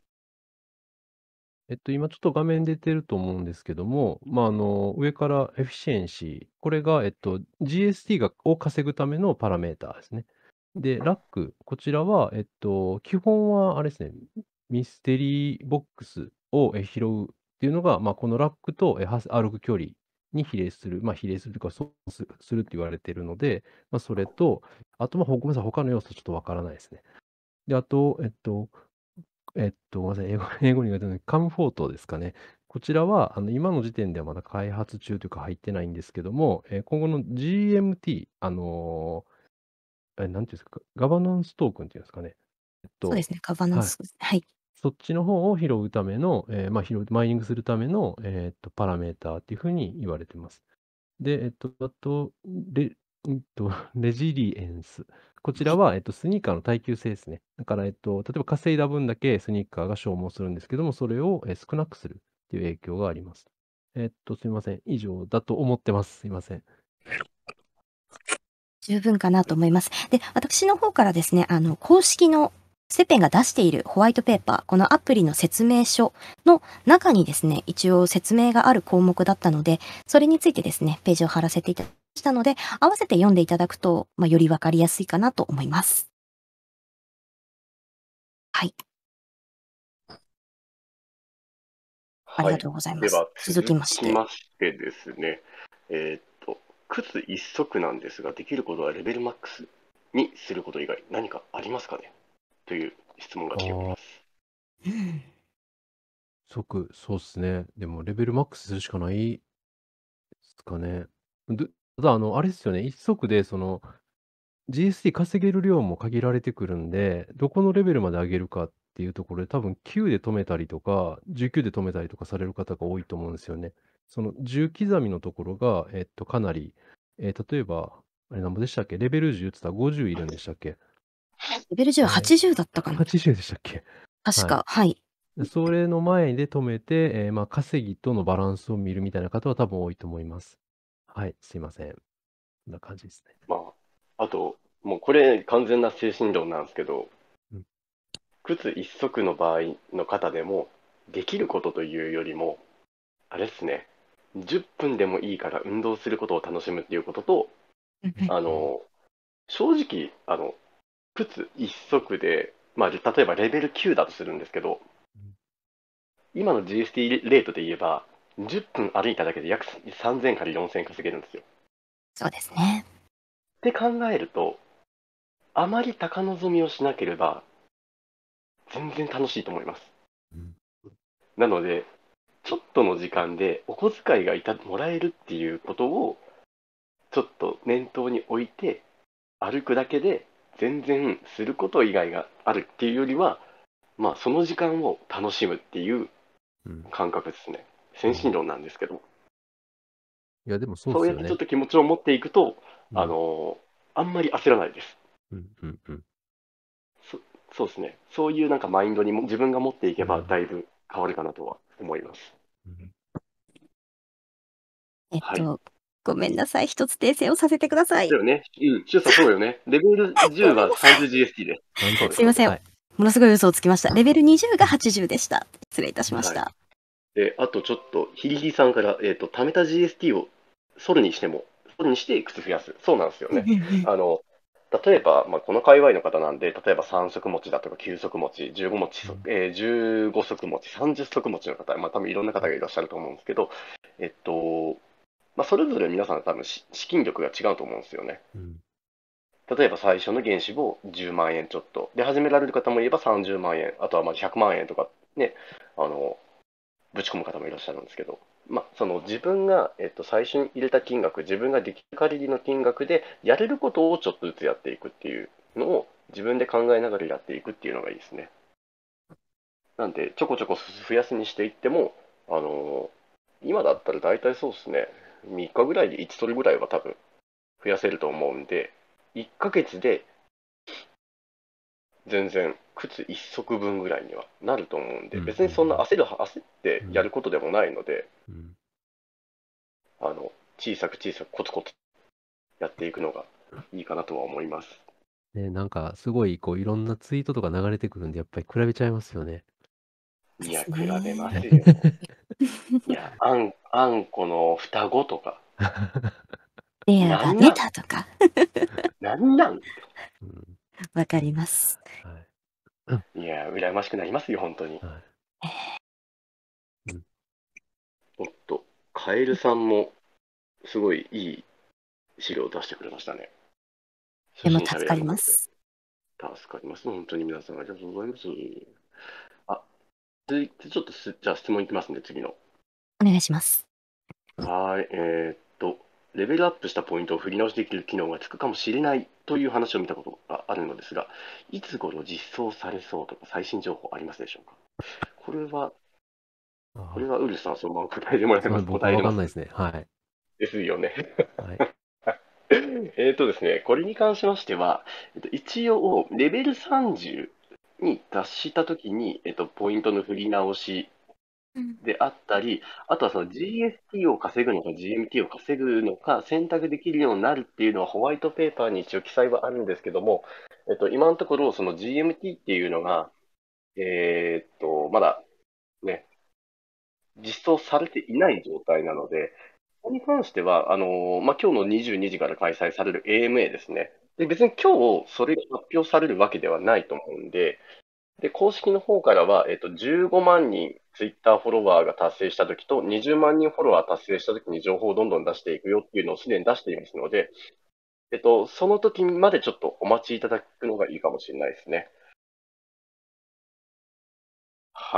今ちょっと画面出てると思うんですけども、上からエフィシエンシー、これが、GST を稼ぐためのパラメーターですね。で、ラック、こちらは、基本はあれですね、ミステリーボックスを拾うっていうのが、このラックと歩く距離に比例する、比例するというか、そうするって言われているので、それと、あと、ごめんなさい、他の要素ちょっとわからないですね。で、あと、ごめんなさい、英語に言われたのに、カムフォートですかね。こちらは、今の時点ではまだ開発中というか入ってないんですけども、今後の GMT、なんていうんですか、ガバナンストークンっていうんですかね。 そうですね、ガバナンはい。 ス。はい。 そっちの方を拾うための、マイニングするための、パラメーターっていうふうに言われてます。で、あと、レジリエンス。こちらは、スニーカーの耐久性ですね。だから、例えば稼いだ分だけスニーカーが消耗するんですけども、それを少なくするっていう影響があります。すみません。以上だと思ってます。すみません。 十分かなと思います。で、私の方からですね、公式のセペンが出しているホワイトペーパー、このアプリの説明書の中にですね、一応説明がある項目だったので、それについてですね、ページを貼らせていただきましたので、合わせて読んでいただくと、よりわかりやすいかなと思います。はい。ありがとうございます。 では、 続きまして。 ですね、靴一足なんですが、できることはレベルマックスにすること以外何かありますかねという質問が来ております。 そうですね。でも、レベルマックスするしかないですかね。ただ、あれですよね。一足で、GST 稼げる量も限られてくるんで、どこのレベルまで上げるかっていうところで、多分9で止めたりとか、19で止めたりとかされる方が多いと思うんですよね。その10刻みのところが、かなり、例えば、あれ何ぼでしたっけレベル10って言ったら50いるんでしたっけレベル10は80だったかな。 ?80 でしたっけ確か、はい。 それの前で止めて、稼ぎとのバランスを見るみたいな方は多分多いと思います。はい、すいません。こんな感じですね。 あと、もうこれ完全な精神論なんですけど、 うん靴一足の場合の方でも、できることというよりも、あれですね、10分でもいいから運動することを楽しむっていうことと、正直、靴一足で、例えばレベル9だとするんですけど、今の GST レートで言えば、10分歩いただけで約3000から4000稼げるんですよ。 そうですね。 って考えると、あまり高望みをしなければ、全然楽しいと思います。なので、ちょっとの時間でお小遣いがもらえるっていうことを、ちょっと念頭に置いて、歩くだけで全然すること以外があるっていうよりは、その時間を楽しむっていう感覚ですね。精神論なんですけど。 いや、でもそうそうですよね。 やってちょっと気持ちを持っていくと、あんまり焦らないです。そうですね。そういうなんかマインドにも自分が持っていけばだいぶ変わるかなとは思います。はい。 ごめんなさい。一つ訂正をさせてください。 だよね。シュウさんそうよね。レベル10は 30GST です。 すいません。 はいものすごい嘘をつきました。レベル20が80でした。失礼いたしました。 はい、で、あとちょっと、ヒリヒリさんから、貯めた GST をソルにして靴増やす。そうなんですよね。例えば、この界隈の方なんで、例えば3足持ちだとか9足持ち、15足持ち、30足持ちの方、多分いろんな方がいらっしゃると思うんですけど、それぞれ皆さん多分資金力が違うと思うんですよね。例えば最初の原資を10万円ちょっと。で、始められる方もいれば30万円、あとは100万円とかね、 ぶち込む方もいらっしゃるんですけど、その自分が、最初に入れた金額、自分ができる限りの金額でやれることをちょっとずつやっていくっていうのを自分で考えながらやっていくっていうのがいいですね。なんで、ちょこちょこ増やすにしていっても、今だったら大体そうですね、3日ぐらいで1ソルぐらいは多分増やせると思うんで、1ヶ月で全然靴1足分ぐらいにはなると思うんで、別にそんな焦ってやることでもないので、小さく小さくコツコツやっていくのがいいかなとは思います。 ね、なんかすごいいろんなツイートとか流れてくるんで、やっぱり比べちゃいますよね。 いや、比そうですねべますよ。いや、あんこの双子とか、 レアが出たとか、 なんなんうんわかります。 はいいや、羨ましくなりますよ、本当に。 はいおっと、カエルさんもすごいいい資料を出してくれましたね。 でも助かります。 助かります。本当に皆さんありがとうございます。続いてちょっとじゃあ質問いきますね、次の。 お願いします。 はい、レベルアップしたポイントを振り直しできる機能がつくかもしれないという話を見たことがあるのですが、いつ頃実装されそうとか最新情報ありますでしょうか。これはウルフさん、そのまま答えてもらえます。 僕は分かんないいですね。はい。 ですよね。 はい。 ですね、これに関しましては、一応、レベル30に達したときに、ポイントの振り直しであったり、あとはその GST を稼ぐのか GMT を稼ぐのか選択できるようになるっていうのはホワイトペーパーに一応記載はあるんですけども、今のところその GMT っていうのが、まだね、実装されていない状態なので、ここに関しては、今日の22時から開催される AMA ですね。で、別に今日それが発表されるわけではないと思うんで、公式の方からは、15万人ツイッターフォロワーが達成したときと、20万人フォロワー達成したときに情報をどんどん出していくよっていうのをすでに出していますので、その時までちょっとお待ちいただくのがいいかもしれないですね。はい。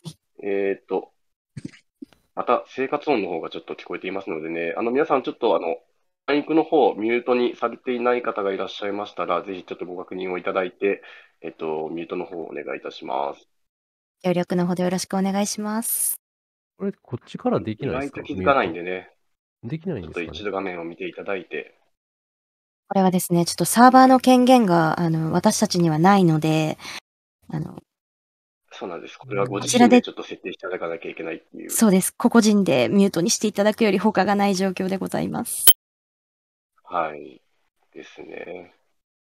また生活音の方がちょっと聞こえていますのでね、皆さんちょっとマイクの方、ミュートにされていない方がいらっしゃいましたら、ぜひちょっとご確認をいただいて、ミュートの方をお願いいたします。 協力のほどよろしくお願いします。 これ、こっちからでき意ないですか？ 外と気づかないんでね、 できないちょっとんですかね。 一度画面を見ていただいて、 これはですね、ちょっとサーバーの権限が、私たちにはないので、 そうなんです。これはご自こちらで身でちょっと設定していただかなきゃいけないっていう。 そうです。個々人でミュートにしていただくより他がない状況でございます。 はい。ですね。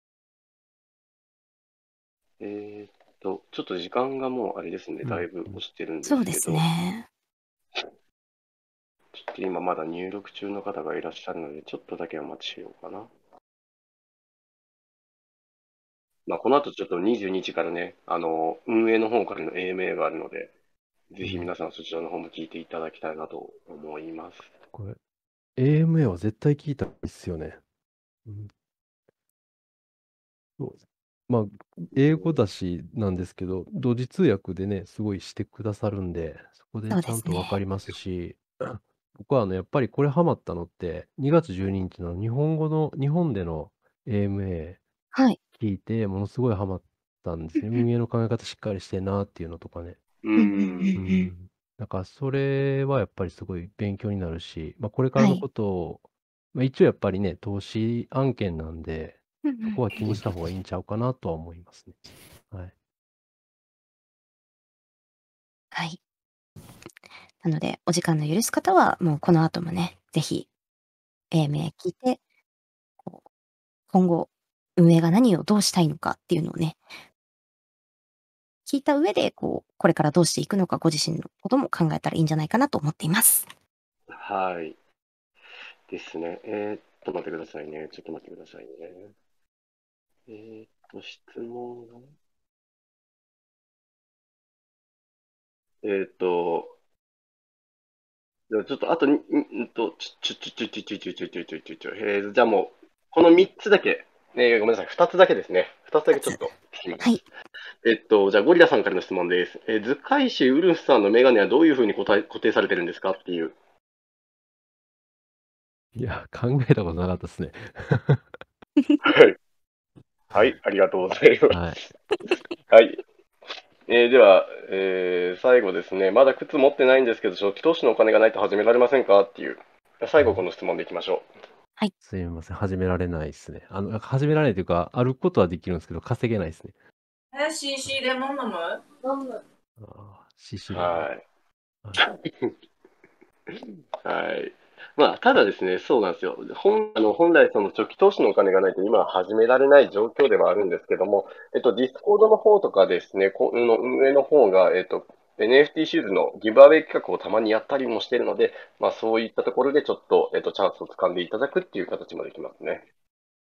ちょっと時間がもうあれですね、だいぶ押してるんですけど、 そうですね。 ちょっと今まだ入力中の方がいらっしゃるので、ちょっとだけお待ちしようかな。この後ちょっと22時からね、運営の方からの AMA があるので、ぜひ皆さんそちらの方も聞いていただきたいなと思います。 これ、AMA は絶対聞いた方がいいっすよね。そうまあ、英語だしなんですけど、同時通訳でね、すごいしてくださるんで、そこでちゃんとわかりますし、僕はやっぱりこれハマったのって、2月12日の日本での AMA はい。 聞いて、ものすごいハマったんですね。運営の考え方しっかりしてんなっていうのとかね。だからそれはやっぱりすごい勉強になるし、これからのことを、一応やっぱりね、投資案件なんで、そこは気にした方がいいんちゃうかなとは思いますね。はい。 はい。なので、お時間の許す方は、もうこの後もね、ぜひ、AMA 聞いて、今後、運営が何をどうしたいのかっていうのをね、聞いた上で、これからどうしていくのか、ご自身のことも考えたらいいんじゃないかなと思っています。 はい。ですね。待ってくださいね。ちょっと待ってくださいね。質問がじゃあちょっと、あとじゃあもう、この3つだけ、ごめんなさい、2つだけですね。2つだけちょっと聞きます。 はい。 じゃあゴリラさんからの質問です。図解師ウルフさんのメガネはどういうふうに固定されてるんですかっていう。 いや、考えたことなかったですね。 はい。はい、ありがとうございます。 はい。 はい。では、最後ですね。まだ靴持ってないんですけど、初期投資のお金がないと始められませんかっていう。最後この質問でいきましょすみません。始められないですね。始められないというか、あることはできるんですけど、稼げないですね。 CC レモン飲む？ CC う。 レモン。 はい。 はい。 はい。まあ、ただですね、そうなんですよ。本来その初期投資のお金がないと今は始められない状況ではあるんですけども、ディスコードの方とかですね、運営の方が、NFT シューズのギブアウェイ企画をたまにやったりもしているので、まあそういったところでちょっと、チャンスを掴んでいただくっていう形もできますね。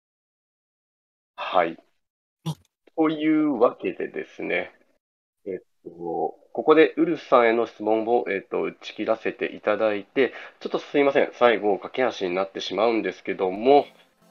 はい。というわけでですね、ここでウルフさんへの質問を、打ち切らせていただいて、ちょっとすいません、最後、駆け足になってしまうんですけども、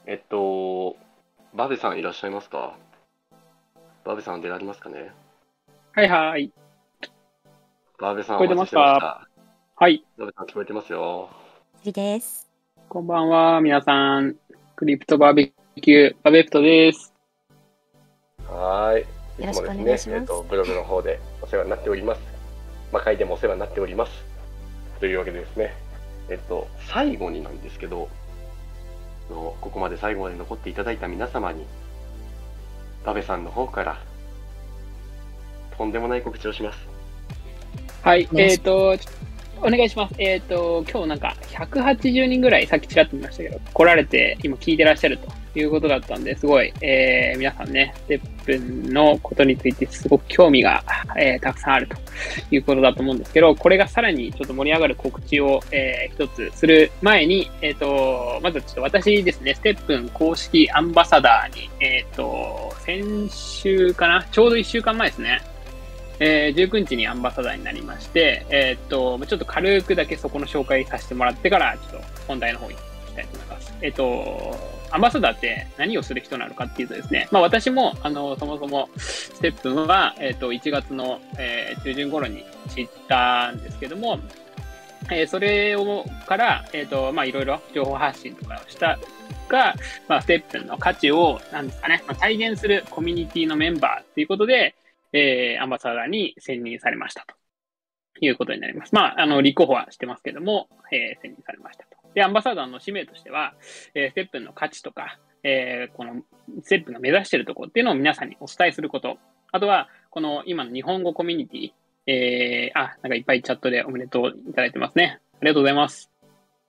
バベさんいらっしゃいますか？バベさん出られますかね？ はいはい。 バベさん聞こえてますか？ お待ちしてました。 はい。 バベさん聞こえてますよ。 次です。 こんばんは、皆さん。クリプトバーベキュー、バベプトです。 はい。いよろしくおつもですね、 願いします。 ブログの方でお世話になっております。魔界でもお世話になっております。というわけでですね、最後になんですけど、ここまで最後まで残っていただいた皆様に、バベさんの方から、とんでもない告知をします。 はい、お願いします。今日なんか180人ぐらい、さっきちらっと見ましたけど、来られて、今聞いてらっしゃるということだったんで、すごい、皆さんね、ステップのことについてすごく興味が、たくさんあるということだと思うんですけど、これがさらにちょっと盛り上がる告知を、一つする前に、まずちょっと私ですね、ステップン公式アンバサダーに、先週かな、ちょうど1週間前ですね、19日にアンバサダーになりまして、ちょっと軽くだけそこの紹介させてもらってから、ちょっと本題の方に行きたいと思います。アンバサダーって何をする人なのかっていうとですね、まあ私も、そもそも、ステップンは、1月の、中旬頃に知ったんですけども、それから、まあいろいろ情報発信とかをしたが、まあステップンの価値を、なんですかね、まあ、体現するコミュニティのメンバーっていうことで、アンバサダーに選任されましたということになります。まあ、立候補はしてますけども、選任されましたと。で、アンバサダーの使命としては、ステップンの価値とか、このステップンが目指しているところっていうのを皆さんにお伝えすること。あとは、この今の日本語コミュニティ、なんかいっぱいチャットでおめでとういただいてますね。ありがとうございます。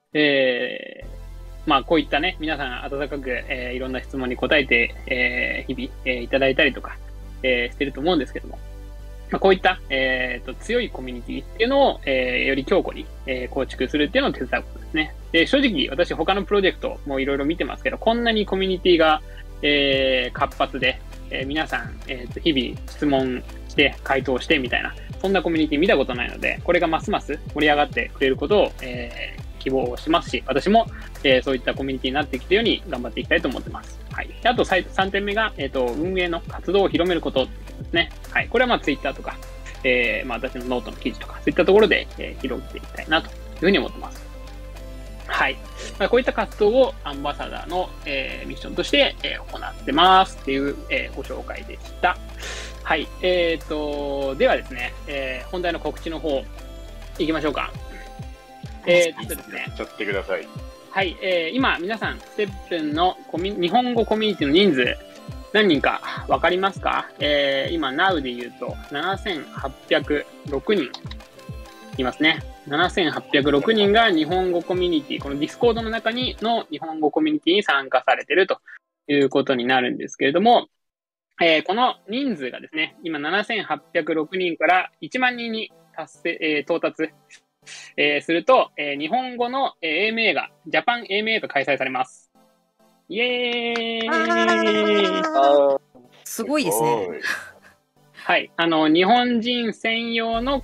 まあ、こういったね、皆さん温かく、いろんな質問に答えて、日々、いただいたりとか、してると思うんですけども、まあ、こういった、強いコミュニティっていうのを、より強固に、構築するっていうのを手伝うことですね。で、正直私他のプロジェクトもいろいろ見てますけど、こんなにコミュニティが、活発で、皆さん、日々質問して回答してみたいな、そんなコミュニティ見たことないので、これがますます盛り上がってくれることを、希望しますし、私も、そういったコミュニティになってきたように頑張っていきたいと思ってます。はい。あと3点目が、運営の活動を広めることですね。はい。これはまあ Twitter とか、まあ私のノートの記事とか、そういったところで、広げていきたいなというふうに思ってます。はい。まあ、こういった活動をアンバサダーの、ミッションとして、行ってますっていう、ご紹介でした。はい。ではですね、本題の告知の方、行きましょうか。ですね。 ちょっとください。 はい、今皆さん、ステップンの日本語コミュニティの人数、何人か分かりますか？今、Now で言うと、7806人いますね。7806人が日本語コミュニティ、この Discord の中の日本語コミュニティに参加されているということになるんですけれども、この人数がですね、今7806人から1万人に到達すると、日本語の AMA が、ジャパン AMA が開催されます。イエーイ！ すごいですね。 はい。日本人専用の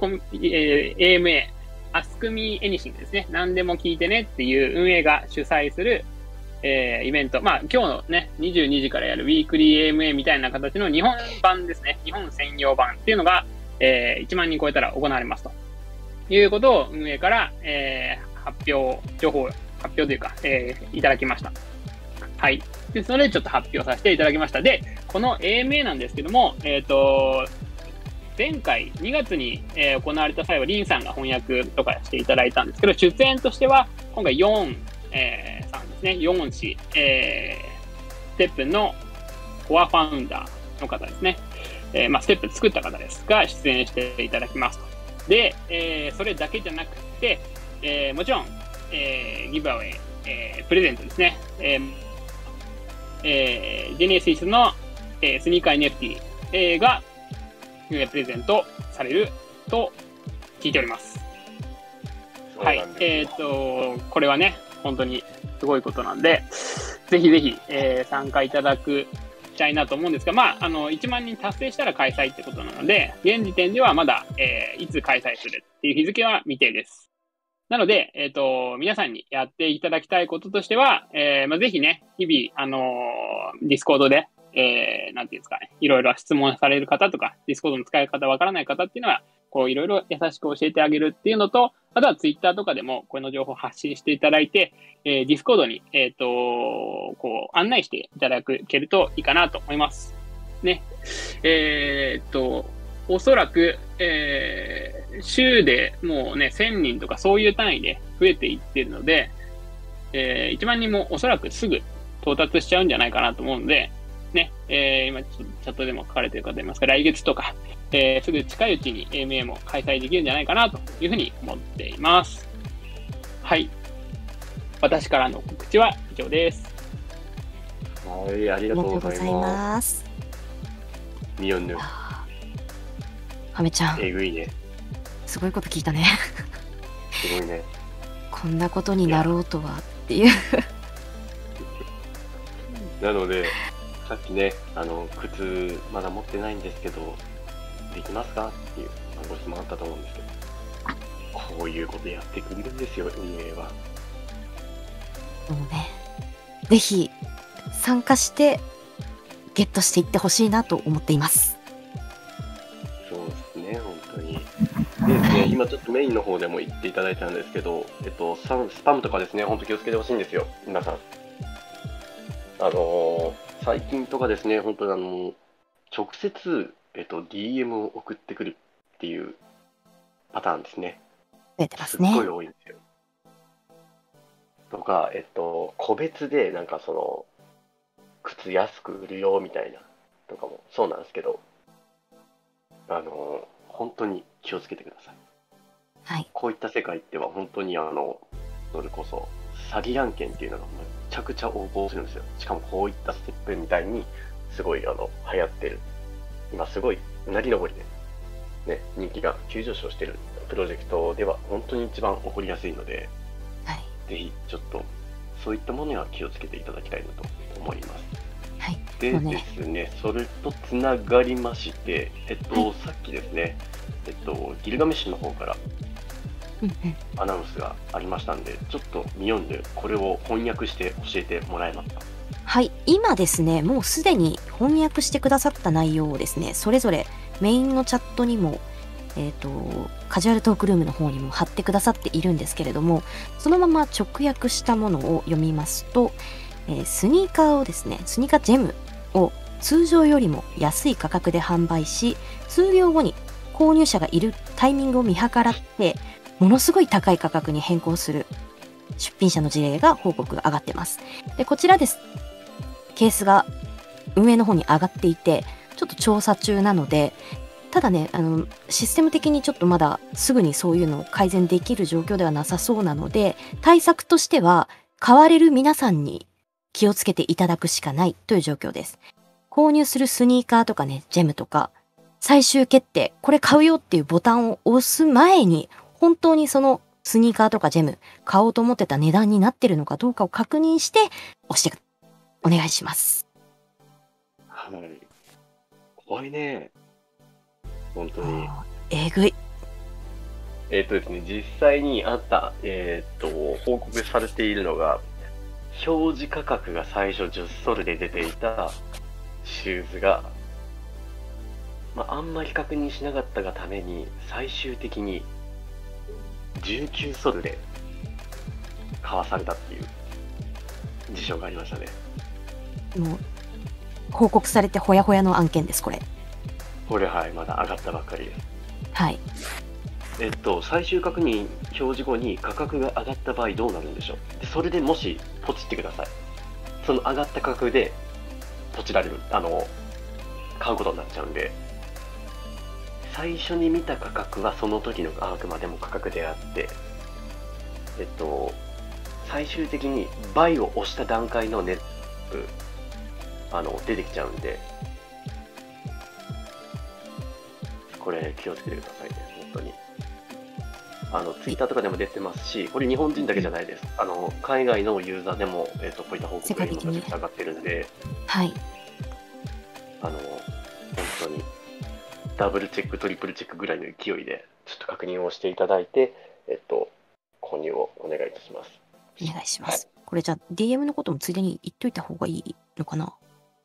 AMA、Ask Me Anything ですね。何でも聞いてねっていう運営が主催する、 イベント、まあ今日のね、22時からやるウィークリー AMA みたいな形の日本版ですね、日本専用版っていうのが、1万人超えたら行われますということを運営から、情報発表というか、いただきました。はい。ですので、ちょっと発表させていただきました。で、この AMA なんですけども、前回2月に、行われた際はリンさんが翻訳とかしていただいたんですけど、出演としては今回ヨン、さんですね、ヨン氏、ステップのコアファウンダーの方ですね、まあ、ステップ作った方ですが出演していただきますと。で、それだけじゃなくて、もちろん、ギブアウェイ、プレゼントですね、ジェネシスの、スニーカー NFT、がプレゼントされると聞いております。はい。これはね、本当にすごいことなんで、ぜひぜひ、参加いただきたいなと思うんですが、まあ、1万人達成したら開催ってことなので、現時点ではまだ、いつ開催するっていう日付は未定です。なので、皆さんにやっていただきたいこととしては、まあ、ぜひね、日々、ディスコードで、なんていうんですかね、いろいろ質問される方とか、ディスコードの使い方わからない方っていうのは、こう、いろいろ優しく教えてあげるっていうのと、あとはツイッターとかでも、この情報を発信していただいて、ディスコードに、こう、案内していただけるといいかなと思います。ね。おそらく、週でもうね、1000人とかそういう単位で増えていってるので、1万人もおそらくすぐ到達しちゃうんじゃないかなと思うので、ね、今ちょっとチャットでも書かれている方いますが、来月とか、すぐ近いうちに AMA も開催できるんじゃないかなというふうに思っています。はい。私からの告知は以上です。 はい、ありがとうございます。ミヨンヌ。 ハメちゃん。 えぐいね。 すごいこと聞いたね。 すごいね。 こんなことになろうとはっていう。 なので、さっきね、靴まだ持ってないんですけど、できますかっていうご質問あったと思うんですけど、こういうことやってくれるんですよ、運営は。 もうね、ぜひ参加してゲットしていってほしいなと思っています。 そうですね、本当に。でですね、今ちょっとメインの方でも言っていただいたんですけど、スパムとかですね、本当気をつけてほしいんですよ、皆さん。最近とかですね、本当に直接、DM を送ってくるっていうパターンですね。 増えてますね。 すっごい多いんですよ。とか、個別でなんか靴安く売るよみたいなとかもそうなんですけど、本当に気をつけてください。 はい。 こういった世界っては本当にそれこそ詐欺案件っていうのがめちゃくちゃ横行するんですよ。しかもこういったステップみたいにすごい流行ってる。今すごいなりのぼりでね、人気が急上昇してるプロジェクトでは本当に一番起こりやすいので、 はい。 ぜひちょっとそういったものには気をつけていただきたいなと思います。 はい。 でですね、それとつながりまして、さっきですね、ギルガメッシュの方からアナウンスがありましたんで、ちょっと見読んでこれを翻訳して教えてもらえますか。 はい、今ですね、もうすでに翻訳してくださった内容をですね、それぞれメインのチャットにも、カジュアルトークルームの方にも貼ってくださっているんですけれども、そのまま直訳したものを読みますと、スニーカーをですね、スニーカージェムを通常よりも安い価格で販売し、数秒後に購入者がいるタイミングを見計らって、ものすごい高い価格に変更する出品者の事例が報告が上がってます。で、こちらです。ケースが運営の方に上がっていて、ちょっと調査中なので、ただね、システム的にちょっとまだすぐにそういうのを改善できる状況ではなさそうなので、対策としては、買われる皆さんに気をつけていただくしかないという状況です。購入するスニーカーとかね、ジェムとか、最終決定、これ買うよっていうボタンを押す前に、本当にそのスニーカーとかジェム、買おうと思ってた値段になってるのかどうかを確認して、押してお願いします。 はい。怖いね。本当に。 えぐい。 ですね、実際にあった、報告されているのが、 表示価格が最初10ソルで出ていたシューズが、あんまり確認しなかったがために、最終的に19ソルで買わされたっていう事象がありましたね。 もう、報告されてほやほやの案件です、これ。 これ、はい、まだ上がったばっかりです。 はい。 最終確認表示後に価格が上がった場合どうなるんでしょう。でそれでもしポチってください。その上がった価格でポチられる、買うことになっちゃうんで、最初に見た価格はその時のあくまでも価格であって、最終的に倍を押した段階の値出てきちゃうんで、これ気をつけてくださいね、本当に。ツイッターとかでも出てますし、これ日本人だけじゃないです。海外のユーザーでも、こういった報告が今めちゃくちゃ上がってるんで、 はい。 本当にダブルチェック、トリプルチェックぐらいの勢いで、ちょっと確認をしていただいて、購入をお願いいたします。 お願いします。これじゃあ DM のこともついでに言っといた方がいいのかな。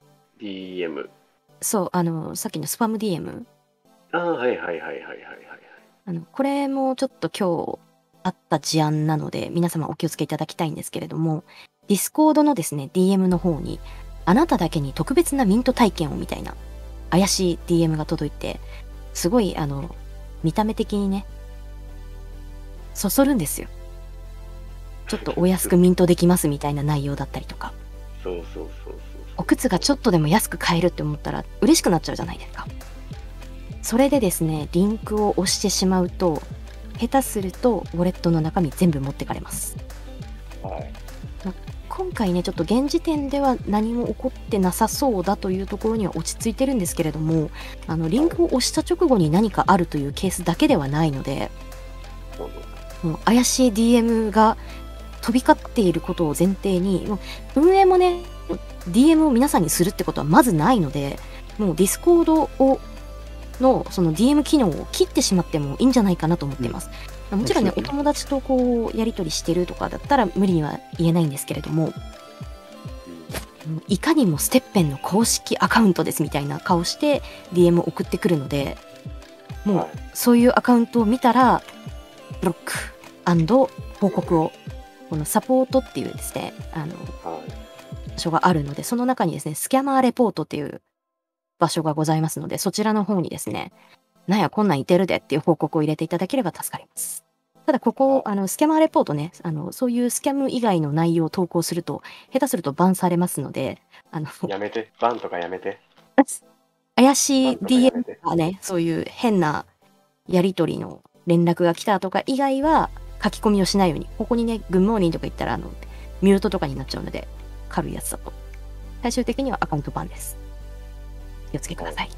DM。 そう、さっきのスパム DM。 はいはいはいはいはいはい。 これもちょっと今日あった事案なので、皆様お気をつけいただきたいんですけれども、ディスコードのですね、DM の方に、あなただけに特別なミント体験をみたいな、怪しい DM が届いて、すごい、見た目的にね、そそるんですよ。ちょっとお安くミントできますみたいな内容だったりとか。 そうそうそうそう。 お靴がちょっとでも安く買えるって思ったら嬉しくなっちゃうじゃないですか。それでですね、リンクを押してしまうと、下手するとウォレットの中身全部持ってかれます。 はい。 今回ね、ちょっと現時点では何も起こってなさそうだというところには落ち着いてるんですけれども、リンクを押した直後に何かあるというケースだけではないので、もう怪しい DM が飛び交っていることを前提に、もう運営もね、DM を皆さんにするってことはまずないので、もうディスコードのその DM 機能を切ってしまってもいいんじゃないかなと思っています。もちろんね、お友達とこうやり取りしてるとかだったら無理には言えないんですけれども、いかにもステッペンの公式アカウントですみたいな顔して DM を送ってくるので、もうそういうアカウントを見たらブロック&報告を、このサポートっていうですね、場所があるので、その中にですね、スキャマーレポートっていう場所がございますので、そちらの方にですね、なんやこんなんいてるでっていう報告を入れていただければ助かります。ただここ、スキャマーレポートね、そういうスキャム以外の内容を投稿すると、下手するとバンされますので、 やめて、バンとかやめて。 怪しい DM がね、そういう変なやり取りの連絡が来たとか以外は書き込みをしないように、ここにね、グッモーニングとか言ったら、ミュートとかになっちゃうので、軽いやつだと。最終的にはアカウントバンです。気をつけてください。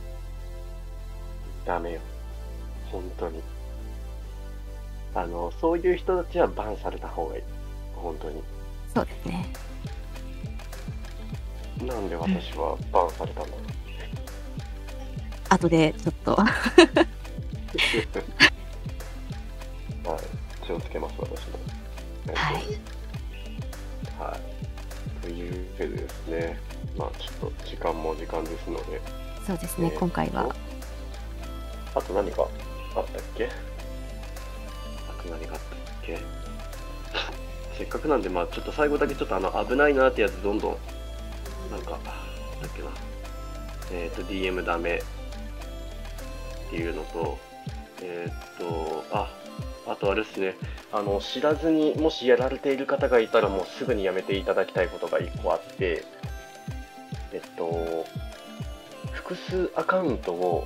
ダメよ。本当に。そういう人たちはバンされた方がいい。本当に。 そうですね。 なんで私はバンされたの？ 後でちょっとはい、気をつけます、私も。 はい。 はい。というわけでですね、ちょっと時間も時間ですので。 そうですね、今回は。 あと何かあったっけ？せっかくなんで、ちょっと最後だけちょっと危ないなってやつどんどん、なんか、なんだっけな、DM ダメっていうのと、あとあれですね、知らずにもしやられている方がいたらもうすぐにやめていただきたいことが1個あって、複数アカウントを、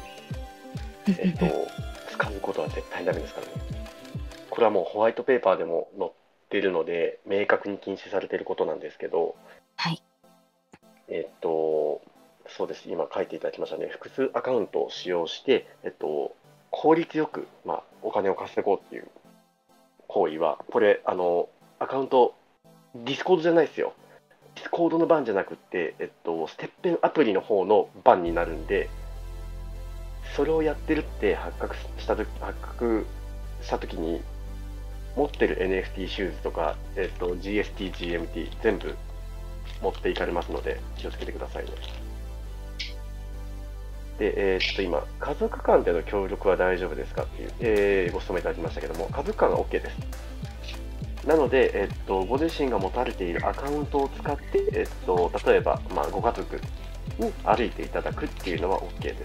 使うことは絶対ダメですからね。これはもうホワイトペーパーでも載っているので、明確に禁止されていることなんですけど、 はい。 そうです、今書いていただきましたね。複数アカウントを使用して、効率よく、お金を稼ごうっていう行為は、これ、アカウント、ディスコードじゃないですよ。ディスコードのバンじゃなくて、ステッペンアプリの方のバンになるんで、それをやってるって発覚したときに、 持ってる NFT シューズとか、GST、GMT 全部持っていかれますので気をつけてくださいね。で、今、家族間での協力は大丈夫ですかっていう、ご質問いただきましたけども、家族間は OK です。なので、ご自身が持たれているアカウントを使って、例えば、ご家族に歩いていただくっていうのは OK です。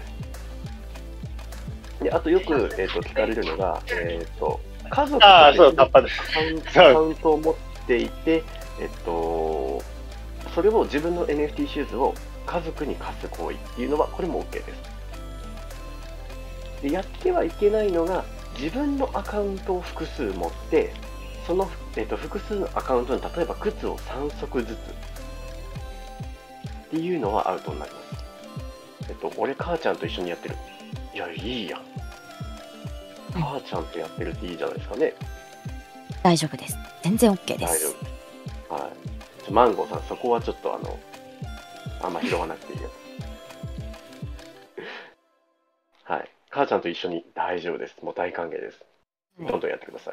で、あとよく、聞かれるのが、家族がアカウントを持っていて、それを自分の NFT シューズを家族に貸す行為っていうのは、これも OK です。で、やってはいけないのが、自分のアカウントを複数持って、その、複数のアカウントに例えば靴を3足ずつっていうのはアウトになります。俺母ちゃんと一緒にやってる。いや、いいやん。母ちゃんとやってるっていいじゃないですかね。 大丈夫です。全然 OK で大丈す。 夫。はい。マンゴーさん、そこはちょっとあんま拾わなくていいやつ。はい。母ちゃんと一緒に大丈夫です。もう大歓迎です。どんどんやってください。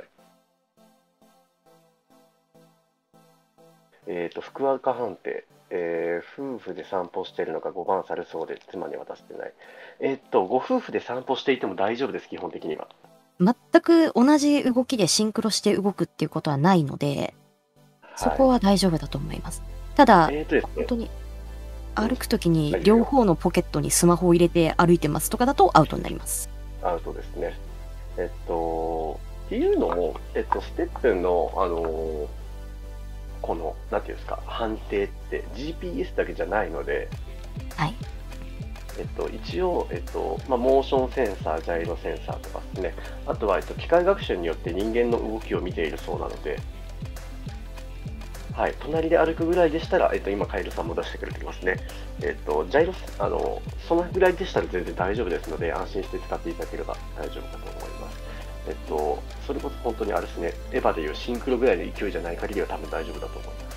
福岡判定、夫婦で散歩しているのが5番されそうで妻に渡してない。ご夫婦で散歩していても大丈夫です、基本的には。 全く同じ動きでシンクロして動くっていうことはないので、そこは大丈夫だと思います。ただ、本当に歩くときに両方のポケットにスマホを入れて歩いてますとかだとアウトになります。 アウトですね。っていうのも、ステップの、この、なんていうんですか、判定って GPS だけじゃないので、 はい。 一応、モーションセンサー、ジャイロセンサーとかですね、あとは、機械学習によって人間の動きを見ているそうなので、はい、隣で歩くぐらいでしたら、今、カエルさんも出してくれてますね。ジャイロ、そのぐらいでしたら全然大丈夫ですので、安心して使っていただければ大丈夫かと思います。それこそ本当にあれですね、エヴァでいうシンクロぐらいの勢いじゃない限りは多分大丈夫だと思います。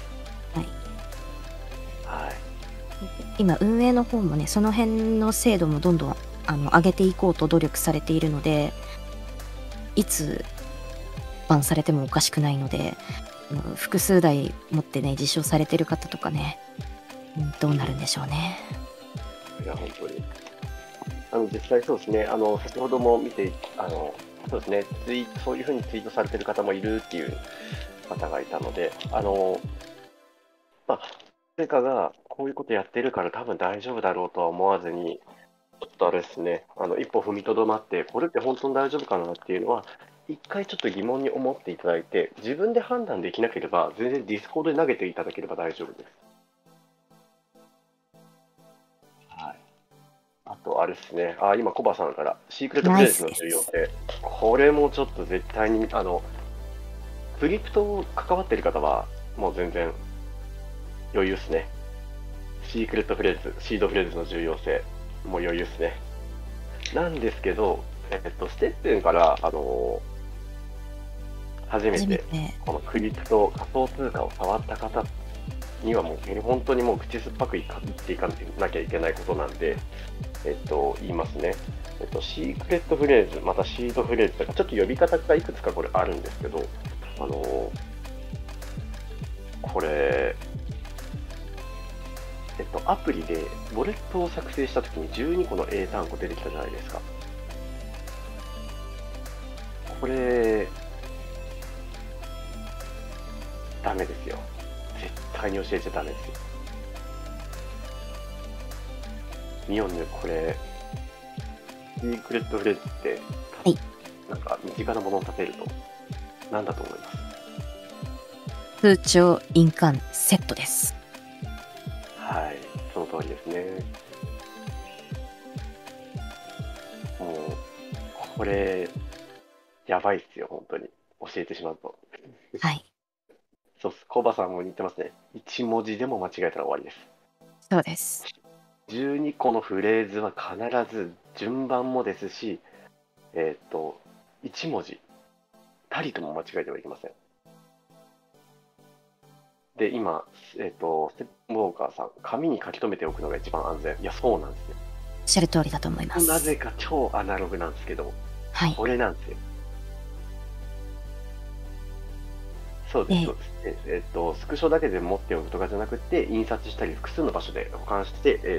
はい。はい。 今、運営の方もね、その辺の精度もどんどん上げていこうと努力されているので、いつバンされてもおかしくないので、複数台持ってね、実証されてる方とかね、どうなるんでしょうね。 いや、本当に。実際そうですね、先ほども見て、そうですね、そういうふうにツイートされてる方もいるっていう方がいたので、誰かがこういうことやってるから多分大丈夫だろうとは思わずに、ちょっとあれですね、一歩踏みとどまって、これって本当に大丈夫かなっていうのは、一回ちょっと疑問に思っていただいて、自分で判断できなければ、全然ディスコードで投げていただければ大丈夫です。はい。あと、あれですね、今、コバさんから、シークレットフレーズの重要性、これもちょっと絶対に、クリプト関わっている方は、もう全然余裕ですね。シークレットフレーズ、シードフレーズの重要性、もう余裕ですね。なんですけど、ステップンから、初めてこのクリプト仮想通貨を触った方にはもう本当にもう口酸っぱく言っていかなきゃいけないことなんで、言いますね。シークレットフレーズ、またシードフレーズとか、ちょっと呼び方がいくつかこれあるんですけど、これ、アプリでウォレットを作成したときに12個の英単語出てきたじゃないですか。これ、ダメですよ。絶対に教えちゃダメですよ。ミオンヌ、これ、シークレットフレーズって、 はい、 なんか身近なものを立てると、何だと思います？ 通帳印鑑セットです。 はい、その通りですね。もう、これ、やばいっすよ、本当に。教えてしまうと。 はい。 そうっす。コバさんも言ってますね。1文字でも間違えたら終わりです。 そうです。 12個のフレーズは必ず順番もですし、1文字、たりとも間違えてはいけません。で、今、ステップウォーカーさん、紙に書き留めておくのが一番安全。いや、そうなんですよ。 おっしゃる通りだと思います。 なぜか超アナログなんですけど、 はい、 これなんですよ。 そうです、そうです。スクショだけで持っておくとかじゃなくて、印刷したり複数の場所で保管して、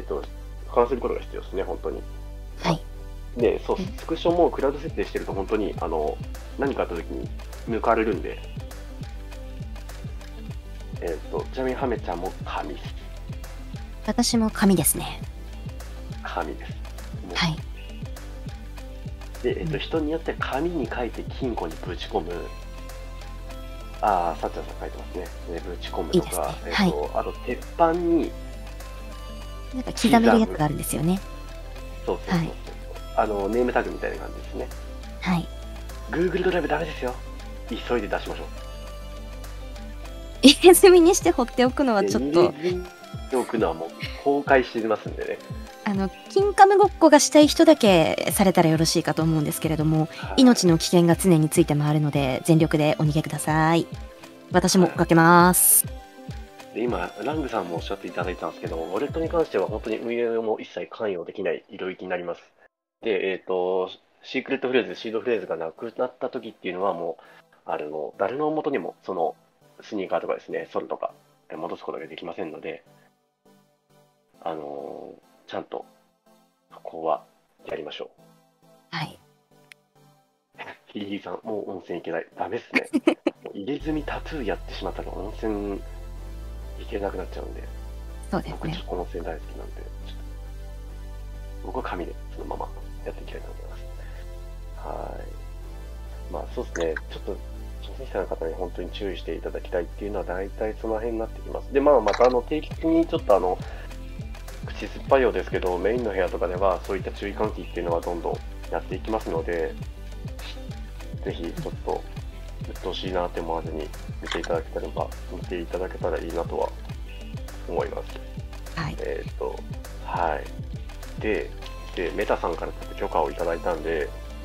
保管することが必要ですね、本当に。 はい。 で、そう、スクショもクラウド設定してると本当に、何かあった時に抜かれるんで、ちなみにハメちゃんも紙です。 私も紙ですね。 紙です。 はい。 で、人によって紙に書いて金庫にぶち込む、さっちゃんさん書いてますね。ぶち込むとか、 いいですね。 あと鉄板に、 なんか刻めるやつがあるんですよね。 そうそうそうそう、ネームタグみたいな感じですね。 はい。 Google ドライブダメですよ。急いで出しましょう。 入れ墨にして放っておくのはちょっと。 入れ墨おくのはもう公開してますんでね。 金カムごっこがしたい人だけされたらよろしいかと思うんですけれども、命の危険が常について回るので、全力でお逃げください。私もかけます。 で今、ラングさんもおっしゃっていただいたんですけど、ウォレットに関しては本当に運営も一切関与できない領域になります。で、シークレットフレーズ、シードフレーズがなくなった時っていうのはもう、誰の元にもそのスニーカーとかですね、ソルとか戻すことができませんので、ちゃんと、ここはやりましょう。はい。 ヒリヒリさん、もう温泉行けない。ダメっすね。もう入れ墨タトゥーやってしまったら温泉行けなくなっちゃうんで。 そうですね。 僕ちょっと温泉大好きなんで、僕は紙でそのままやっていきたいと思います。はい。まあそうですね、ちょっと挑戦者の方に本当に注意していただきたいっていうのは大体その辺になってきます。で、また定期的にちょっと口酸っぱいようですけど、メインの部屋とかではそういった注意喚起っていうのはどんどんやっていきますので、ぜひちょっと鬱陶しいなって思わずに見ていただけたらいいなとは思います。 はい。 はい。で、メタさんからちょっと許可をいただいたんで、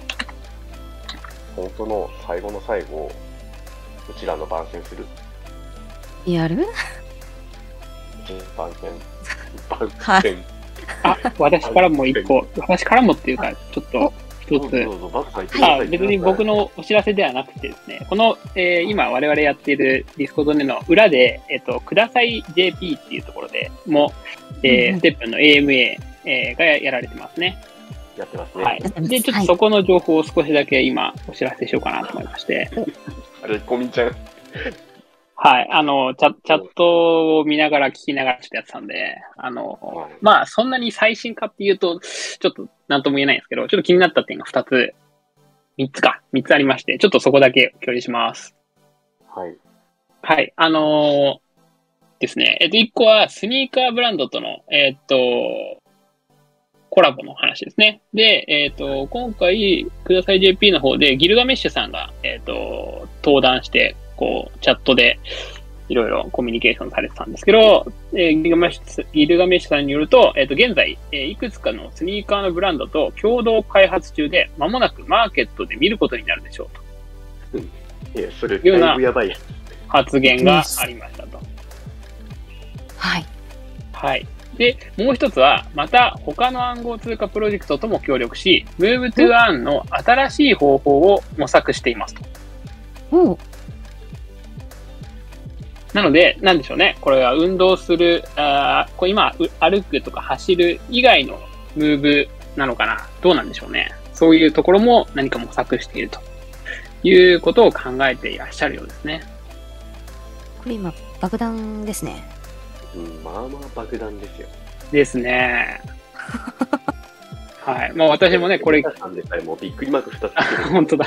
本当の最後の最後、うちらの番宣する？ やる？ 番宣。 はい。 私からも一個、私からもっていうか、ちょっと一つ。別に僕のお知らせではなくてですね、この、今我々やっているディスコードでの裏で、ください JP っていうところでも、ステップの AMA、がやられてますね。 やってますね。 はい。で、ちょっとそこの情報を少しだけ今お知らせしようかなと思いまして。 あれ、コミちゃん。 はい。チャットを見ながら聞きながらちょっとやってたんで、まあ、そんなに最新かっていうと、ちょっとなんとも言えないんですけど、ちょっと気になった点が3つありまして、ちょっとそこだけ共有します。 はい。 はい。ですね。1個はスニーカーブランドとの、コラボの話ですね。で、今回、ください JP の方でギルガメッシュさんが、登壇して、こう、チャットでいろいろコミュニケーションされてたんですけど、ギルガメッシュさんによると、現在、いくつかのスニーカーのブランドと共同開発中で、間もなくマーケットで見ることになるでしょうと。いや、それ、だいぶやばい発言がありましたと。 はい。 はい。で、もう一つは、また他の暗号通貨プロジェクトとも協力し、Move to Earn の新しい方法を模索していますと。なので、なんでしょうね。これは運動する、これ今、歩くとか走る以外のムーブなのかな。どうなんでしょうね。そういうところも何か模索しているということを考えていらっしゃるようですね。 これ今、爆弾ですね。 まあまあ爆弾ですよ。 ですね。はい。まあ私もね、これ。 もうびっくりマーク2つ。 本当だ。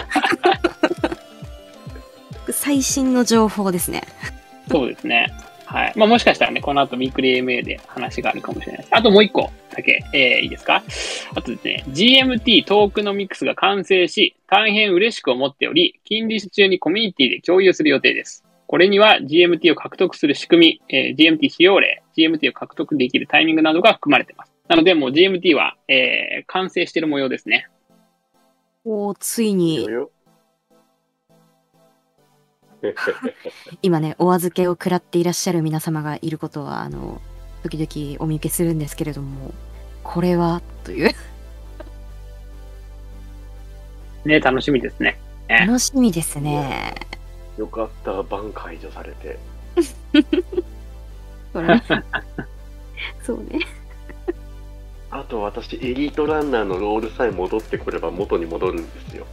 最新の情報ですね。 そうですね。はい。まあもしかしたらね、この後ウィークリー AMA で話があるかもしれないです。あともう一個だけ、いいですか？あとですね、GMT トークノミクスが完成し、大変嬉しく思っており、近日中にコミュニティで共有する予定です。これには GMT を獲得する仕組み、GMT 使用例、GMT を獲得できるタイミングなどが含まれています。なので、もう GMT は、完成している模様ですね。 ついに。今ね、お預けを食らっていらっしゃる皆様がいることは、時々お見受けするんですけれども、これは、という。 ね、楽しみですね。 楽しみですね。 よかった、バン解除されて。 ほらね。そうね。 あと私、エリートランナーのロールさえ戻ってこれば元に戻るんですよ。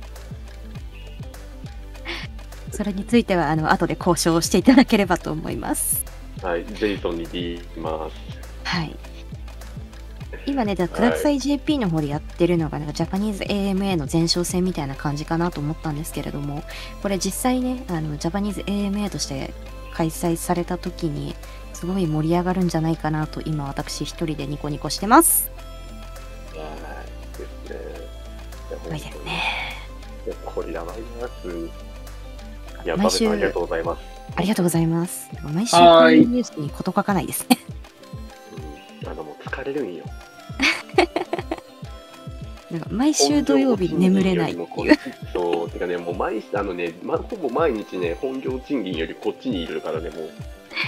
それについては後で交渉していただければと思います。 はい、ジェイソンに D きます。 はい。今ね、クラクサイ JP の方でやってるのが、ジャパニーズ AMA の前哨戦みたいな感じかなと思ったんですけれども、これ実際ね、ジャパニーズ AMA として開催された時に、すごい盛り上がるんじゃないかなと、今私一人でニコニコしてます。 はいですね。 すごいですね。 いや、これやばいな、普通に。いや、バベさんありがとうございます。 ありがとうございます。毎週こういうニュースに事欠かないですね。 もう疲れるんよ。 なんか毎週土曜日眠れないっていう。 そう、てかね、もうほぼ毎日ね、本業賃金よりこっちにいるからね、もう。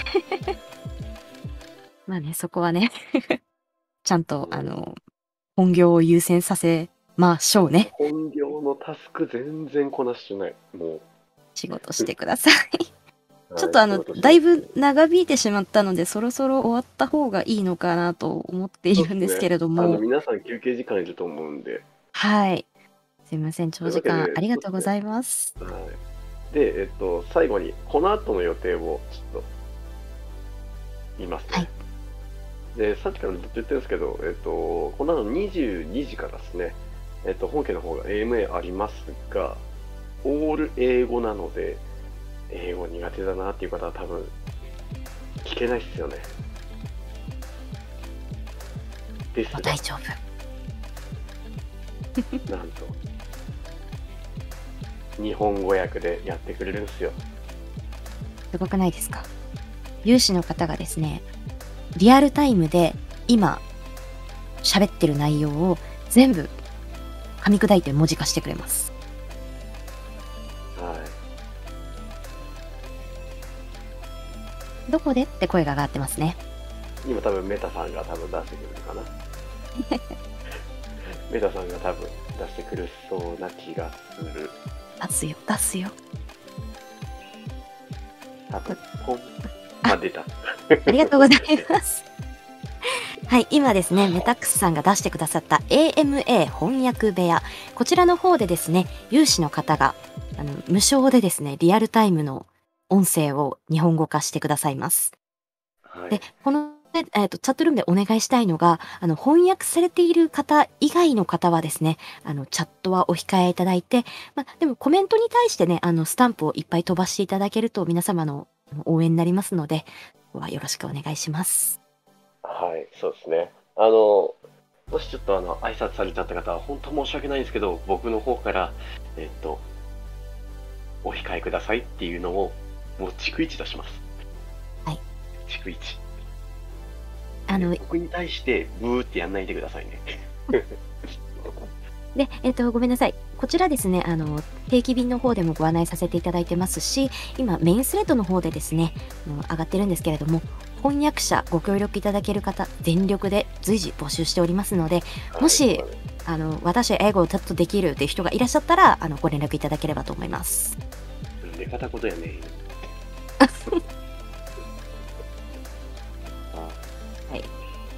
まあね、そこはね、ちゃんと、本業を優先させましょうね。 本業のタスク全然こなしてない。もう。 仕事してください。ちょっとだいぶ長引いてしまったので、そろそろ終わった方がいいのかなと思っているんですけれども。 皆さん休憩時間いると思うんで。 はい。すいません、長時間ありがとうございます。 はい。で、最後に、この後の予定をちょっと言いますね。はい。で、さっきからずっと言ってるんですけど、この後22時からですね、本家の方が AMA ありますが、オール英語なので、英語苦手だなっていう方は多分聞けないっすよね。ですが大丈夫。なんと日本語訳でやってくれるんですよ。 すごくないですか？有志の方がですね、リアルタイムで今喋ってる内容を全部噛み砕いて文字化してくれます。どこでって声が上がってますね。 今多分メタさんが多分出してくるのかな。メタさんが多分出してくるそうな気がする。 出すよ。 多分ポン。あ、出た。 ありがとうございます。はい、今ですね、メタックスさんが出してくださった AMA 翻訳部屋。こちらの方でですね、有志の方が無償でですね、リアルタイムの音声を日本語化してくださいます。はい、で、この、チャットルームでお願いしたいのが、翻訳されている方以外の方はですね、チャットはお控えいただいて、でもコメントに対してね、スタンプをいっぱい飛ばしていただけると皆様の応援になりますので、ここはよろしくお願いします。 はい、そうですね。もしちょっと挨拶されちゃった方は本当申し訳ないんですけど、僕の方から、お控えくださいっていうのを、もう逐一出します。 はい。 逐一。僕に対してブーってやんないでくださいね。 で、ごめんなさい。こちらですね、定期便の方でもご案内させていただいてますし、今メインスレッドの方でですね、上がってるんですけれども、翻訳者ご協力いただける方、全力で随時募集しておりますので、もし、私英語をちょっとできるっていう人がいらっしゃったら、ご連絡いただければと思います。 で片言やね。 はい。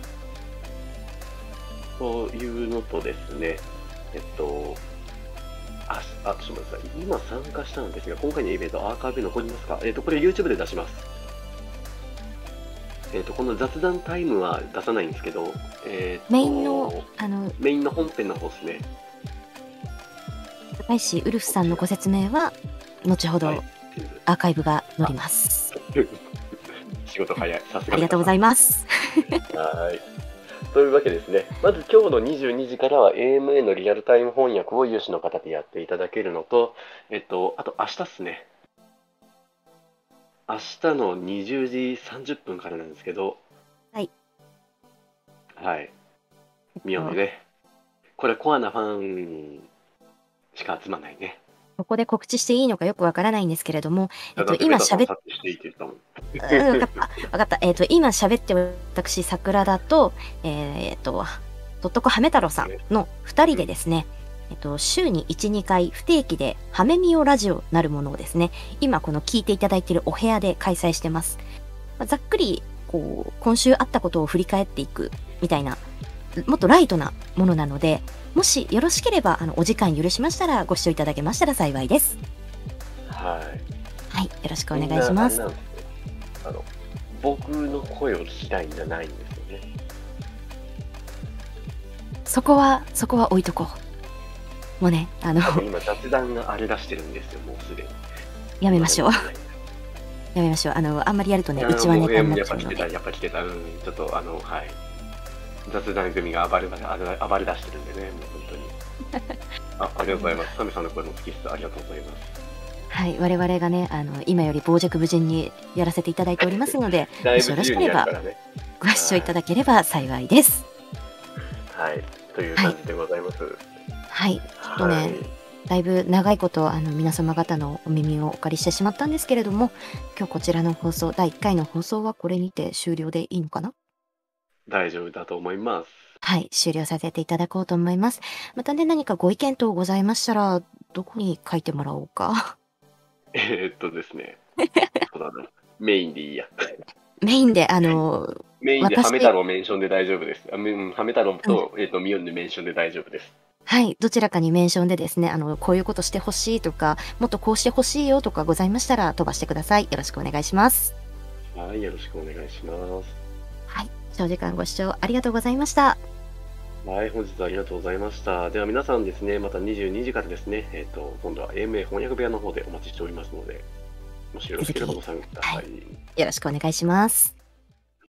というのとですね、ちょっと待ってください。今参加したんですが、今回のイベントアーカイブ残りますか？これ YouTube で出します。この雑談タイムは出さないんですけど、 メインの、 メインの本編の方ですね。 高石ウルフさんのご説明は、後ほどアーカイブが載ります。 仕事早い。さすが。 ありがとうございます。 はい。というわけですね。まず今日の22時からは AMA のリアルタイム翻訳を有志の方でやっていただけるのと、あと明日っすね。明日の20時30分からなんですけど、 はい。 はい。ミオでね。これコアなファンしか集まないね。 ここで告知していいのかよくわからないんですけれども、今喋って、分かった。今喋って私、桜田と、とっとこはめ太郎さんの2人でですね、 週に1、2回不定期でハメミオラジオなるものをですね、今この聞いていただいているお部屋で開催してます。ざっくり、今週あったことを振り返っていくみたいな、もっとライトなものなので、もしよろしければ、お時間許しましたら、ご視聴いただけましたら幸いです。 はい。 よろしくお願いします。 僕の声を聞きたいんじゃないんですよね。 そこは置いとこう。もうね、 今雑談が荒れ出してるんですよ、もうすでに。 やめましょう。やめましょう。あんまりやるとね、うちはネタになっちゃうので。 やっぱ来てた。ちょっとはい。雑談組が暴れ出してるんでね、もう本当に。ありがとうございます。サメさんの声も好きです。ありがとうございます。はい、 我々がね、今より傍若無人にやらせていただいておりますので、もしよろしければ、ご視聴いただければ幸いです。 はい、という感じでございます。 はい、ちょっとね、だいぶ長いこと皆様方のお耳をお借りしてしまったんですけれども、今日こちらの放送、第1回の放送はこれにて終了でいいのかな？ 大丈夫だと思います。 はい、終了させていただこうと思います。またね、何かご意見等ございましたら、どこに書いてもらおうか。 ですね。そうだな。メインでいいや。 メインで、 メインでハメ太郎メンションで大丈夫です。ハメ太郎と、ミオンでメンションで大丈夫です。 はい、どちらかにメンションでですね、こういうことしてほしいとか、もっとこうしてほしいよとかございましたら飛ばしてください。よろしくお願いします。 はい、よろしくお願いします。 はい、長時間ご視聴ありがとうございました。 はい、本日はありがとうございました。では皆さんですね、また22時からですね、今度は AMA 翻訳部屋の方でお待ちしておりますので、もしよろしければご参加ください。 よろしくお願いします。